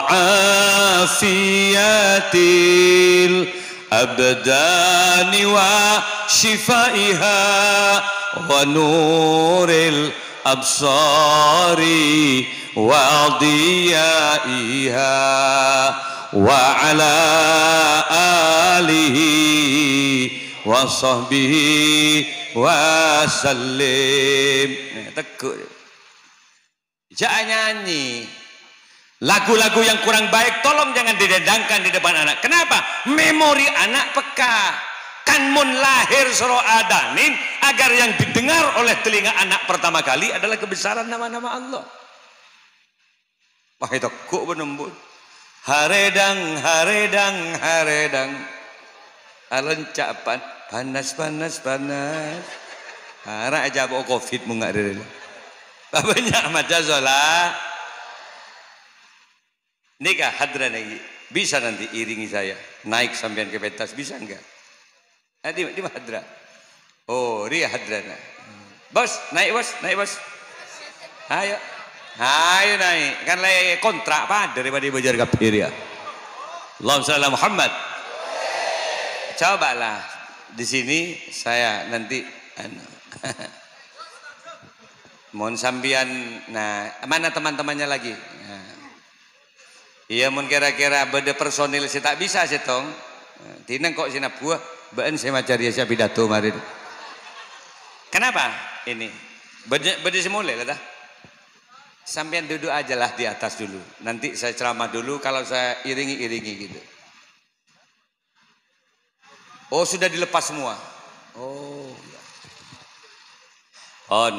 afiyatil abdani wa shifaiha wa nuril absari wa diyaiha wa ala alihi wa sahbihi wa sallim. Tekuk jangan nyanyi lagu-lagu yang kurang baik, tolong jangan didendangkan di depan anak. Kenapa? Memori anak peka. Kan mun lahir suro adanin agar yang didengar oleh telinga anak pertama kali adalah kebesaran nama-nama Allah. Wah itu kok benembut. Haredang, haredang, haredang. Alencapan panas, panas, panas. Hara aja bawa covid munggak diri. Banyak macam sholat. Nikah hadran lagi. Bisa nanti iringi saya naik sampean ke pentas bisa enggak? Nanti di hadra. Oh, dia hadran. Bos, naik bos, naik bos. Ayo. Ayo naik. Kan lagi kontrak apa daripada bajar kafir ya. Allahumma shalli ala Muhammad. Cobalah di sini saya nanti anu. Mohon sambian. Nah, mana teman-temannya lagi? Nah. iya mun kira-kira beda personil sih tak bisa sih tong tineng kok sina buah baen saya macari saya pidato mari kenapa ini beda beda semula lah sampean duduk aja lah di atas dulu nanti saya ceramah dulu kalau saya iringi-iringi gitu oh sudah dilepas semua oh on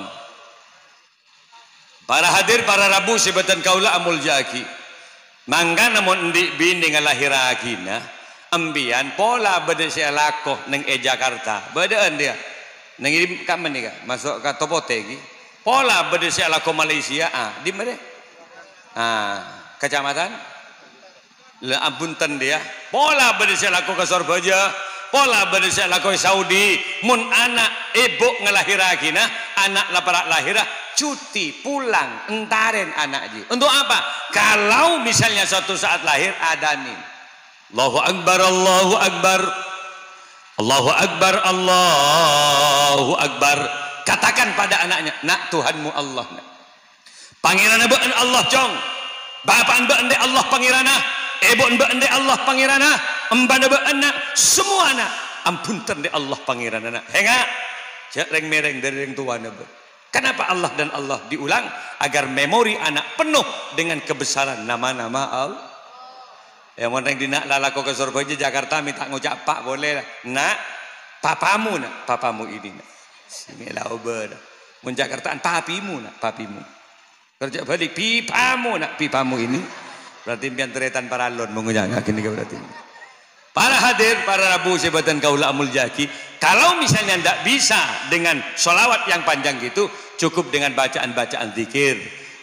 para hadir para rabu sebatan kaula amul jaki mangga namun ndik bini ngalahiragina ambian pola beda saya lakoh neng e Jakarta bedaan dia neng ini kapan nih kak masuk ke Topotegi pola beda saya lakoh Malaysia ah di mana ah kecamatan le Ambunten dia pola beda saya lakoh ke Sorbaja pola beda saya lakoh Saudi mun anak ibu ngalahiragina anak laparak lahirah cuti pulang entaren anaknya untuk apa kalau misalnya suatu saat lahir adanin Allahu Akbar Allahu Akbar Allahu Akbar Allahu Akbar katakan pada anaknya nak Tuhanmu Allah nak pangeran beun Allah cong bapak beun Allah pangirana ibu beun Allah pangirana embana beun semua anak ampunten de Allah pangirana henga cek reng mereng dari reng tuana be kenapa Allah dan Allah diulang agar memori anak penuh dengan kebesaran nama-nama Allah yang orang di nak lalako ke Surabaya Jakarta minta ngucap pak boleh lah nak papamu nak papamu ini nak sini lah ober mun Jakartaan papimu nak papimu kerja balik pipamu nak pipamu ini berarti pian teretan paralon mengunyang gini berarti para hadir para rabu sebatan kaula amul jaki kalau misalnya tidak bisa dengan sholawat yang panjang gitu cukup dengan bacaan-bacaan zikir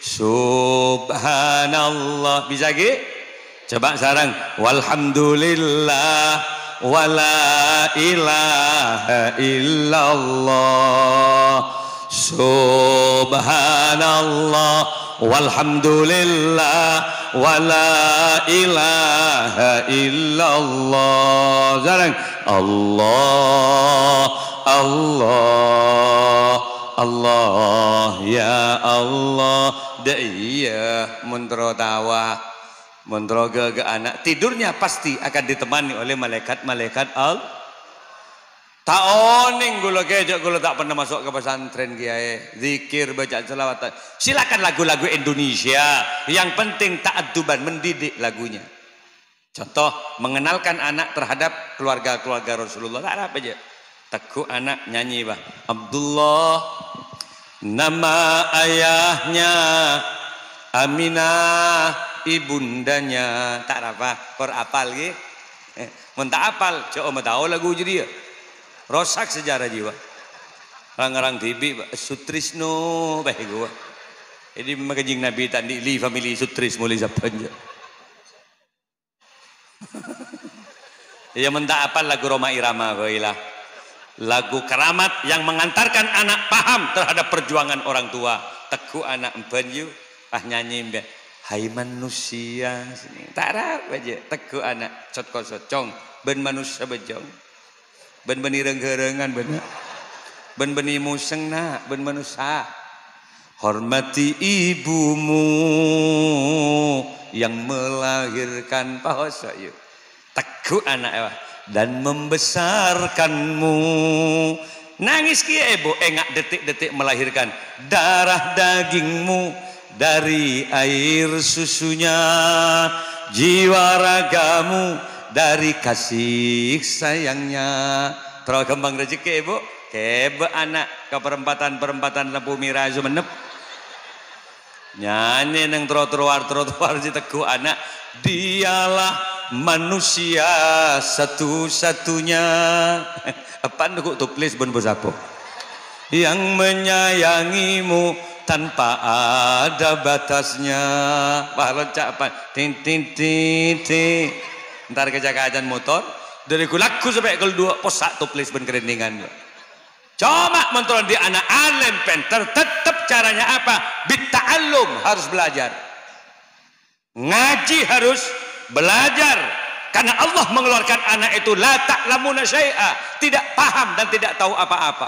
subhanallah bisa ge coba sarang walhamdulillah wala ilaha illallah subhanallah walhamdulillah wala ilaha illallah sarang Allah Allah Allah ya Allah daya mentro tawa mentro ke anak tidurnya pasti akan ditemani oleh malaikat-malaikat al taoning gula kejak gula tak pernah masuk ke pesantren kiai zikir bacaan selawatan silakan lagu-lagu Indonesia yang penting ta'adduban mendidik lagunya contoh mengenalkan anak terhadap keluarga-keluarga Rasulullah tak apa aja teguh anak nyanyi bah Abdullah nama ayahnya Aminah ibundanya tak apa kor apal gitu eh, mentah apal coba mau tahu lagu jadi ya rosak sejarah jiwa orang-orang tibi Sutrisno baik gua jadi makajing Nabi tadi li family Sutris mulai zapanja ya mentah apal lagu Roma Irama baiklah lagu keramat yang mengantarkan anak paham terhadap perjuangan orang tua teguh anak empenyu ah nyanyi mbak hai manusia sini tak apa aja teguh anak cot kosot cong ben manusia bejong ben beni renggerengan ben ben beni museng nak ben manusia hormati ibumu yang melahirkan pahoso yuk teguh anak dan membesarkanmu nangis kia ibu engak detik-detik melahirkan darah dagingmu dari air susunya jiwa ragamu dari kasih sayangnya terus kembang rezeki ibu kebe anak ke perempatan-perempatan lampu merah menep nyanyi neng trotoar-trotoar si teguh anak dialah manusia satu-satunya apa kok tulis ben besapo yang menyayangimu tanpa ada batasnya balon capan tin tin tin tin ntar kejakajan motor dari kulaku sampai kedua posak tulis ben kerendingan coba mentoran di anak alim penter tetap caranya apa bitta'allum harus belajar ngaji harus belajar karena Allah mengeluarkan anak itu la ta'lamuna syai'a tidak paham dan tidak tahu apa-apa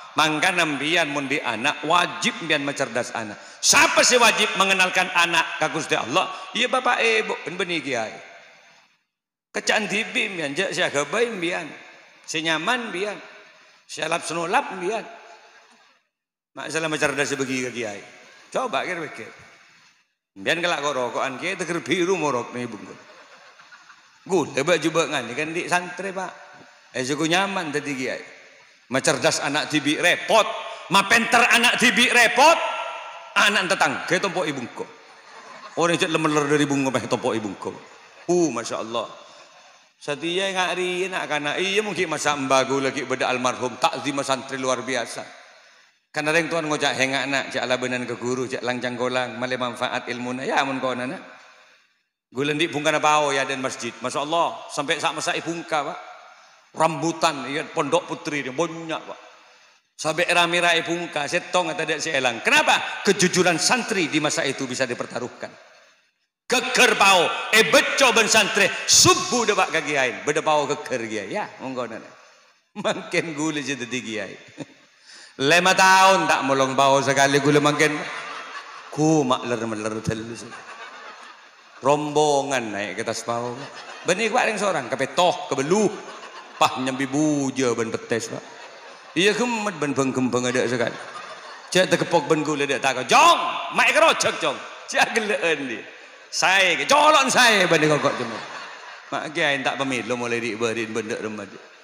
Mangka nambian mundi anak wajib mbian mencerdas anak. Siapa sih wajib mengenalkan anak ka Gusti Allah? Iya bapak ibu benih kiai. Kecaan tibi mbian jak sia gabai mbian. Senyaman mbian. Sialap senulap mbian. Masalah mencerdas bagi kiai. Coba kira pikir. Mbian kelak kok rokokan kiai teger biru morok nih bungkul. Gula baju bengan kan di santri pak. Eh suku nyaman tadi kiai. Mencerdas anak tibi repot, mapenter anak tibi repot, anak tetang, kayak tompok ibungko. Orang yang lemeler dari bungko, kayak tompok ibungko. Uh, masya Allah. Setia ngari nak karena iya mungkin masa embagu lagi beda almarhum takzim santri luar biasa. Karena yang tuan ngojak hengak nak, cak labenan ke guru, cak langjang golang, malai manfaat ilmu na, ya amun kau nana. Gulen di bungkana bau ya dan masjid, masya Allah sampai saat masa ibungka pak. Rambutan ya pondok putri dia banyak pak sampai rame-rame pungka setong atau tidak seelang. Kenapa? Kejujuran santri di masa itu bisa dipertaruhkan. Keker pau eh beco ben santri subuh depak ke kiai beda pau keker kiai ya monggo nana makin gule jadi kiai lima tahun tak molong pau sekali gule makin ku makler meler telus rombongan naik ke atas pau benih pak yang seorang kepetoh kebeluh pah nyambi buja ban petes pak. Iya kemet ban bengkembang ada sekali. Cak tekepok ban gula ada tak jong, mak kerocok jong. Cak geleen dia. Saya ke colon saya ban kok cuma. Mak kiai tak pamit lo mulai diberin benda remad.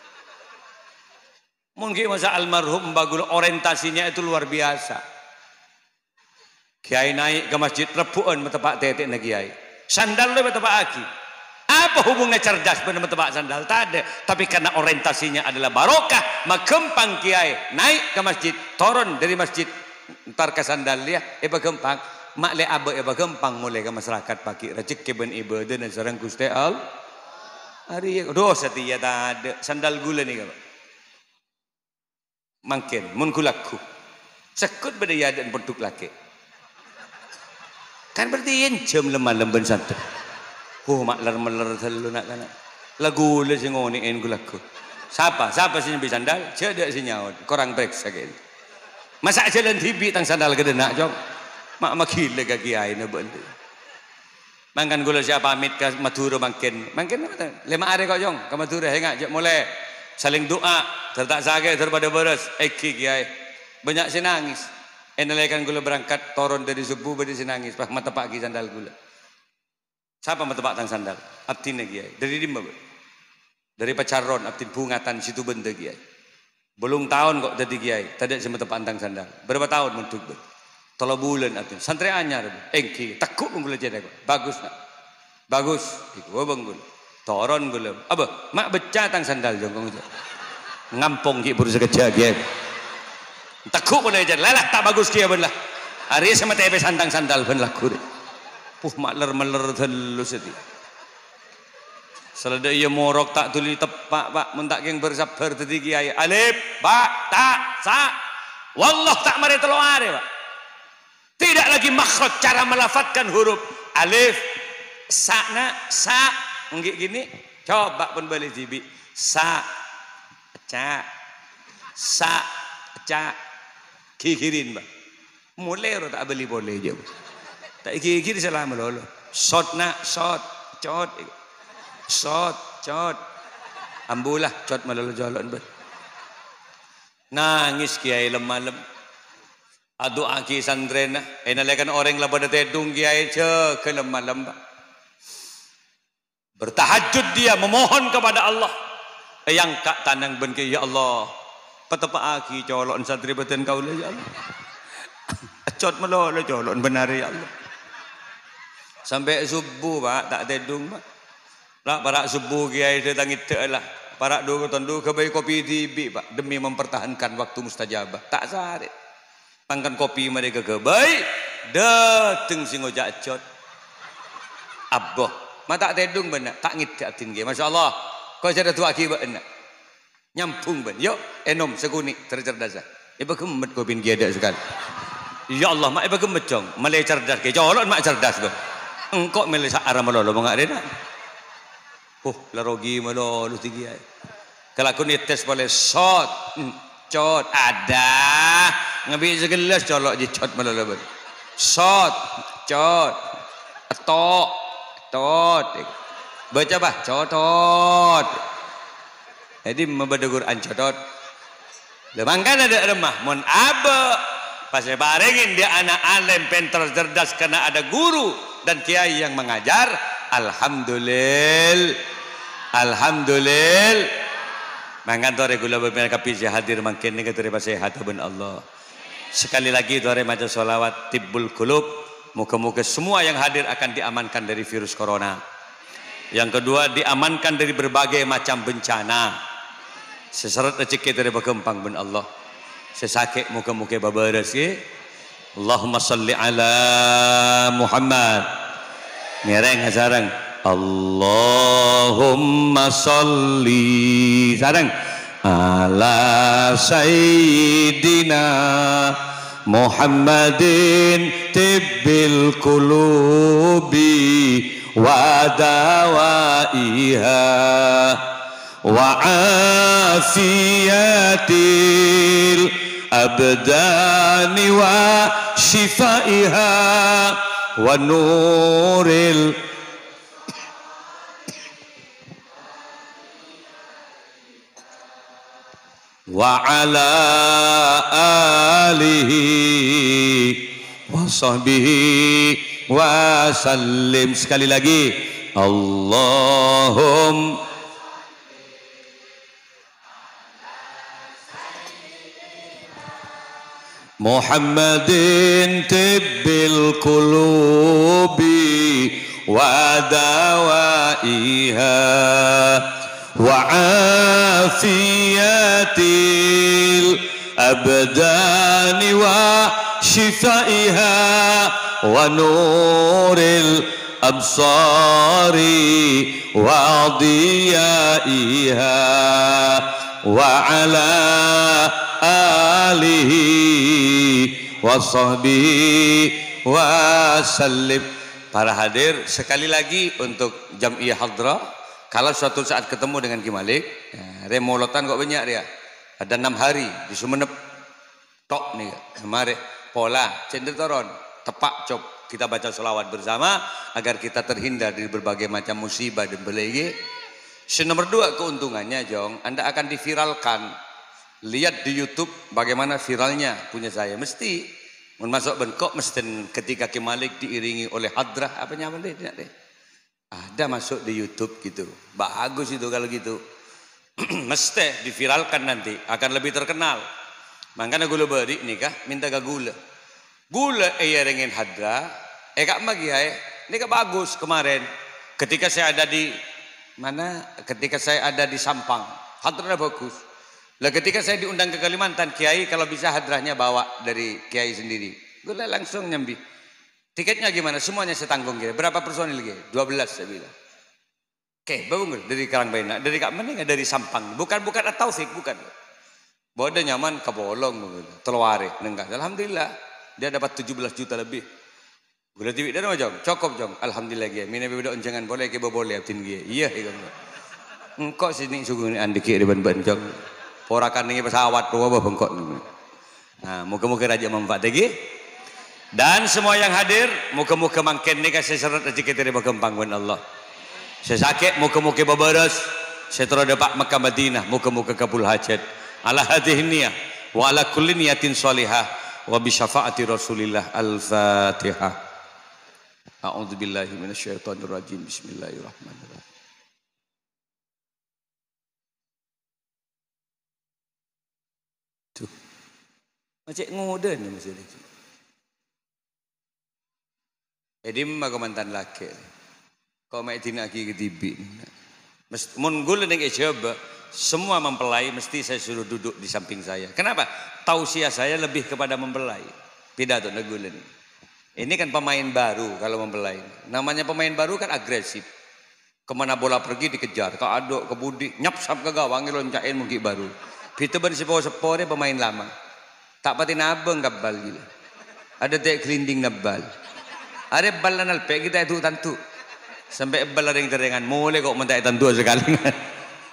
Mungkin masa almarhum bagul orientasinya itu luar biasa. Kiai naik ke masjid rebuan metepak tetek na kiai. Sandal lo metepak aki. Apa hubungnya cerdas benar tebak sandal? Tak ada. Tapi karena orientasinya adalah barokah, makempang kiai naik ke masjid, turun dari masjid, ntar ke sandal dia, eba gempang, mak le abe eba gempang mulai ke masyarakat pakai rezeki keben ibadah dan seorang Gusti Allah. Hari dosa setia tak ada sandal gula nih kak. Mungkin mun kulaku sekut berdaya dan bentuk laki. Kan berarti jam lemah lemben santai. Oh makler meler selalu nak kana. Lagu le sing ngoniin gulaku. Siapa? Siapa sih nyambi sandal? Cedek si nyaut. Korang periksa kan. Masa jalan tibi tang sandal gede nak jong. Mak makil le kiai na bende. Mangkan gula siapa pamit ke Madura mangkin. Mangkin lima hari kok jong ke Madura hengak mulai saling doa tertak sakit daripada beres. Eki kiai. Banyak sinangis. Enalekan gula berangkat turun dari subuh beri sinangis. Pak mata pagi sandal gula. Siapa metebak tang sandal? Abtin kiai. Dari dimba. Dari pacaron abtin bungatan situ benda kiai. Belum tahun kok jadi kiai. Tadi saya metebak tang sandal. Berapa tahun mentuk ber? Tolo bulan abtin. Santri anyar. Engki takut menggula jadi kok. Bagus nak. Bagus. Iku bangun. Toron gula. Apa? Mak beca tang sandal jongkong itu. Ngampong ki baru sekejap kiai. Takut boleh jadi. Lalah tak bagus kiai belah. Hari sama tepe santang sandal belah kuri. Puh makler meler telus itu. Selada ia morok tak tuli tepak pak mentak yang bersabar tadi kiai. Alif, ba, ta, sa. Wallah tak mari telo are pak. Tidak lagi makhraj cara melafatkan huruf alif, sa na, sa. Nggih gini. Coba pun balik tibi. Sa, ca, sa, ca. Kikirin pak. Mulai ro tak beli boleh je. Tak kiri-kiri salah melolo. Shot nak, shot, cot, shot, cot. Ambulah, cot melolo jalan ber. Nangis kiai lemah lem. Adu aki sandrena. Enalekan orang lah pada tedung kiai je ke lemah lembah. Bertahajud dia memohon kepada Allah. Yang kak tanang ben ya Allah. Petepak aki colon santri beten kau le ya Allah. Cot melolo colon benar ya Allah. Sampai subuh pak tak tedung pak. Lah para subuh kiai datang itu lah. Para dulu tendu kebaik kopi tibi pak demi mempertahankan waktu mustajabah. Tak sarit. Pangkan kopi mereka kebaik. Dateng sing ngojak cot. Abah. Mata tedung benar. Tak ngidatin kiai. Masya Allah. Kau jadi tua kiai benar. Nyampung ben. Yuk enom sekunik tercerdas. Ibu kemet kopi kiai ada sekali. Ya Allah mak ibu kemet jong. Malay cerdas kiai. Jolon mak cerdas ben. Engkau melisa arah melolo mengak ada. Oh larogi melolo tiga. Kalau aku ni tes boleh shot, cot ada ngebi segelas colok je cot malah lebat sot cot tok tot baca bah cotot jadi membaca Quran cotot lemangkan ada remah mon abe pas barengin dia anak alim pintar cerdas karena ada guru dan kiai yang mengajar alhamdulillah alhamdulillah mangkan tore gula berbeda kapi hadir makin ni ketore sehat ben Allah sekali lagi tore maca sholawat tibbul qulub muka-muka semua yang hadir akan diamankan dari virus corona. Yang kedua diamankan dari berbagai macam bencana. Seseret rezeki dari berkembang ben Allah. Sesakit muka-muka babaras ye. Allahumma salli ala Muhammad. Ngereng sareng. Allahumma salli sareng ala sayyidina Muhammadin tibbil qulubi wa dawaiha wa afiyatil abdani wa shifaiha wa nuril wa ala alihi wa sahbihi wa sallim. Sekali lagi Allahum Muhammadin tibbil qulubi wa dawaiha wa afiyatil abdani wa shifaiha wa nuril absari wa diyaiha wa ala alihi wa sahbihi wa sallim. Para hadir sekali lagi untuk Jam'iyah Hadrah, kalau suatu saat ketemu dengan Ki Malik ya, remolotan kok banyak dia ada enam hari di Sumenep tok nih kemarin pola cendertoron tepak cop kita baca selawat bersama agar kita terhindar dari berbagai macam musibah dan belege. Nomor dua keuntungannya Jong, Anda akan diviralkan. Lihat di YouTube bagaimana viralnya punya saya. Mesti masuk bengkok mesti ketika Ki Malik diiringi oleh hadrah apa nyaman deh, deh. Ada masuk di YouTube gitu. Bagus itu kalau gitu. Mesti diviralkan nanti akan lebih terkenal. Makanya gula beri nikah minta ke gula. Gula iya ringin hadrah. Eh kak magi ya. Ini kak bagus kemarin. Ketika saya ada di mana? Ketika saya ada di Sampang, hadrahnya bagus. Lah ketika saya diundang ke Kalimantan, Kiai kalau bisa hadrahnya bawa dari Kiai sendiri. Gue langsung nyambi. Tiketnya gimana? Semuanya saya tanggung kira. Berapa personil Kiai? dua belas saya bilang. Oke, bangun dari Karangbaina, dari Kak mana dari Sampang. Bukan bukan At-Taufik, bukan. Bodoh nyaman kebolong Telware, nenggak. Alhamdulillah dia dapat tujuh belas juta lebih. Gue lihat dari mana Jong? Cukup Jong. Alhamdulillah Kiai. Mina beda jangan boleh Kiai boleh tin Kiai. Iya, iya. Engkau sini sugu ni andi Kiai ban-ban Jong. Porakan ini pesawat tua bengkok. Nah, muka-muka raja manfaat lagi. Dan semua yang hadir, muka-muka makin ni kasih syarat rezeki dari berkembang dengan Allah. Saya sakit, muka-muka babaras. Saya terus dapat Makkah Madinah, muka-muka kabul hajat. Ala hadhihi niyah wa ala kulli niyatin salihah wa bi syafaati Rasulillah. Al-Fatihah. A'udzubillahi minasyaitonir rajim. Bismillahirrahmanirrahim. Tuh. Macam ngoden ni mesti lagi. Edim mago mantan laki. Kau mai tina ki ketibi. Mesti mun gula ning coba semua mempelai mesti saya suruh duduk di samping saya. Kenapa? Tausiah saya lebih kepada mempelai. Pidato negula ni. Ini kan pemain baru kalau mempelai. Namanya pemain baru kan agresif. Kemana bola pergi dikejar. Ke aduk, ke budi, nyapsap ke gawang loncakin mungkin baru. Kita ban sepo-sepo dia pemain lama. Tak pati nabeng kabal gila. Ada tek kelinding nabal. Ada bal nalpe kita itu tentu. Sampai bal ring terengan. Mulai kok mentai tentu sekali.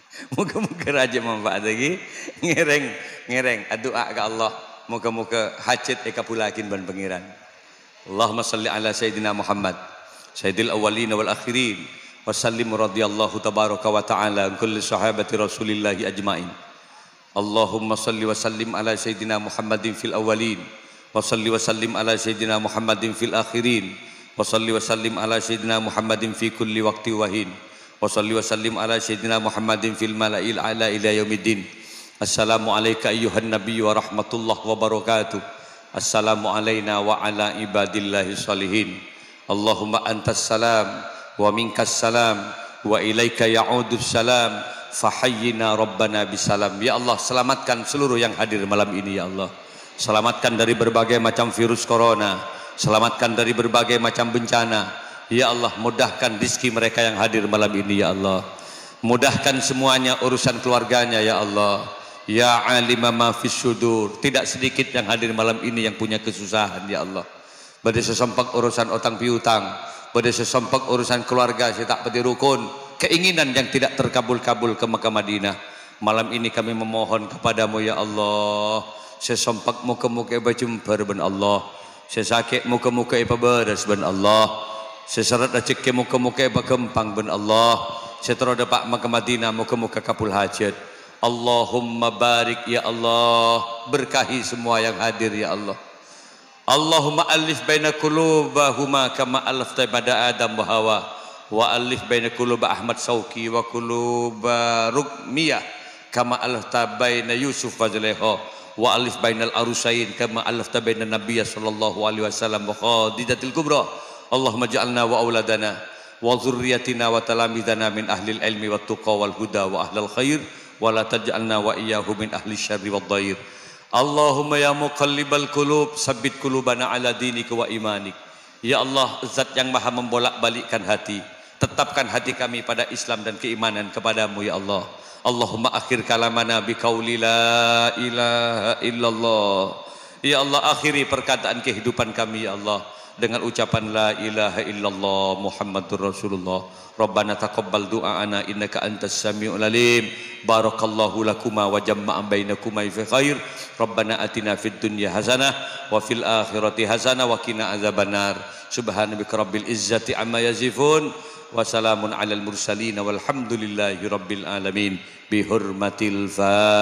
Muka-muka raja manfaat lagi ngereng ngereng doa ke Allah muka-muka hajat eka pulakin ban pangeran. Allahumma salli ala sayyidina Muhammad sayyidil awwalin wal akhirin wa sallim radhiyallahu tabaraka wa ta'ala an kulli sahabati rasulillahi ajmain. Allahumma salli wa sallim ala sayyidina Muhammadin fil awwalin wa salli wa sallim ala sayyidina Muhammadin fil akhirin wa salli wa sallim ala sayyidina Muhammadin fi kulli waqti wahin wa salli wa sallim ala sayyidina Muhammadin fil mala'il a'la ila yaumiddin. Assalamu alayka ayyuhan nabiy wa rahmatullahi wa barakatuh. Assalamu alayna wa ala ibadillahi salihin. Allahumma antas salam wa minkas salam wa ilaika ya'udus salam fahayyina rabbana bisalam. Ya Allah, selamatkan seluruh yang hadir malam ini ya Allah. Selamatkan dari berbagai macam virus corona, selamatkan dari berbagai macam bencana. Ya Allah, mudahkan rezeki mereka yang hadir malam ini ya Allah. Mudahkan semuanya urusan keluarganya ya Allah. Ya alima ma fis sudur. Tidak sedikit yang hadir malam ini yang punya kesusahan ya Allah. Badai sesompak urusan utang piutang, badai sesompak urusan keluarga si tak peti rukun, keinginan yang tidak terkabul-kabul ke Mekah Madinah. Malam ini kami memohon kepadamu ya Allah. Sesompak muka-muka berjumpa ben Allah. Sesakit muka-muka beres ben Allah. Seserat rezeki muka-muka berkempang ben Allah. Seteroda Pak Mekah Madinah muka-muka kapul hajat. Allahumma barik ya Allah, berkahi semua yang hadir ya Allah. Allahumma alif baina qulubahuma kama alafta pada Adam wa Hawa wa alif baina qulub Ahmad Sauki wa qulub Rukmiyah kama alafta baina Yusuf wa Zulaikha wa alif bainal arusain kama alafta baina Nabiy sallallahu alaihi wasallam wa Khadijatul Kubra. Allahumma ja'alna wa auladana wa dzurriyyatina wa talamidana min ahlil ilmi wat tuqa wal huda wa ahlil khair wa la taj'alna wa iyyahu min ahli syarri wad dhair. Allahumma ya muqallibal qulub sabbit qulubana ala dinika wa imanik. Ya Allah, zat yang maha membolak-balikkan hati, tetapkan hati kami pada Islam dan keimanan kepadamu ya Allah. Allahumma akhir kalamana biqauli la ilaha illallah. Ya Allah, akhiri perkataan kehidupan kami ya Allah dengan ucapan la ilaha illallah Muhammadur Rasulullah. Rabbana taqabbal du'aana innaka antas samiul alim. Barakallahu lakuma wa jamma'a bainakuma fi khair. Rabbana atina fid dunya hasanah wa fil akhirati hasanah wa qina adzabannar. Subhanaka rabbil izzati amma yasifun wa salamun alal mursalin walhamdulillahi rabbil alamin. Bi hurmatil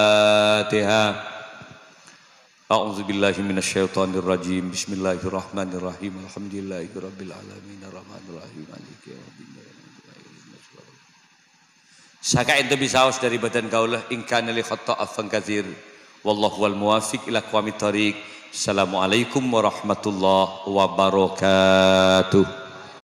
Fatihah. A'udzu billahi minasyaitonir rajim. Bismillahirrahmanirrahim. Alhamdulillahi rabbil alamin arrahmanir rahim maliki yaumiddin. Saka ente bisaos dari badan kaulah in kana li khata'afan katsir. Wallahu wal muwaffiq ila aqwamit thariq. Assalamualaikum warahmatullahi wabarakatuh.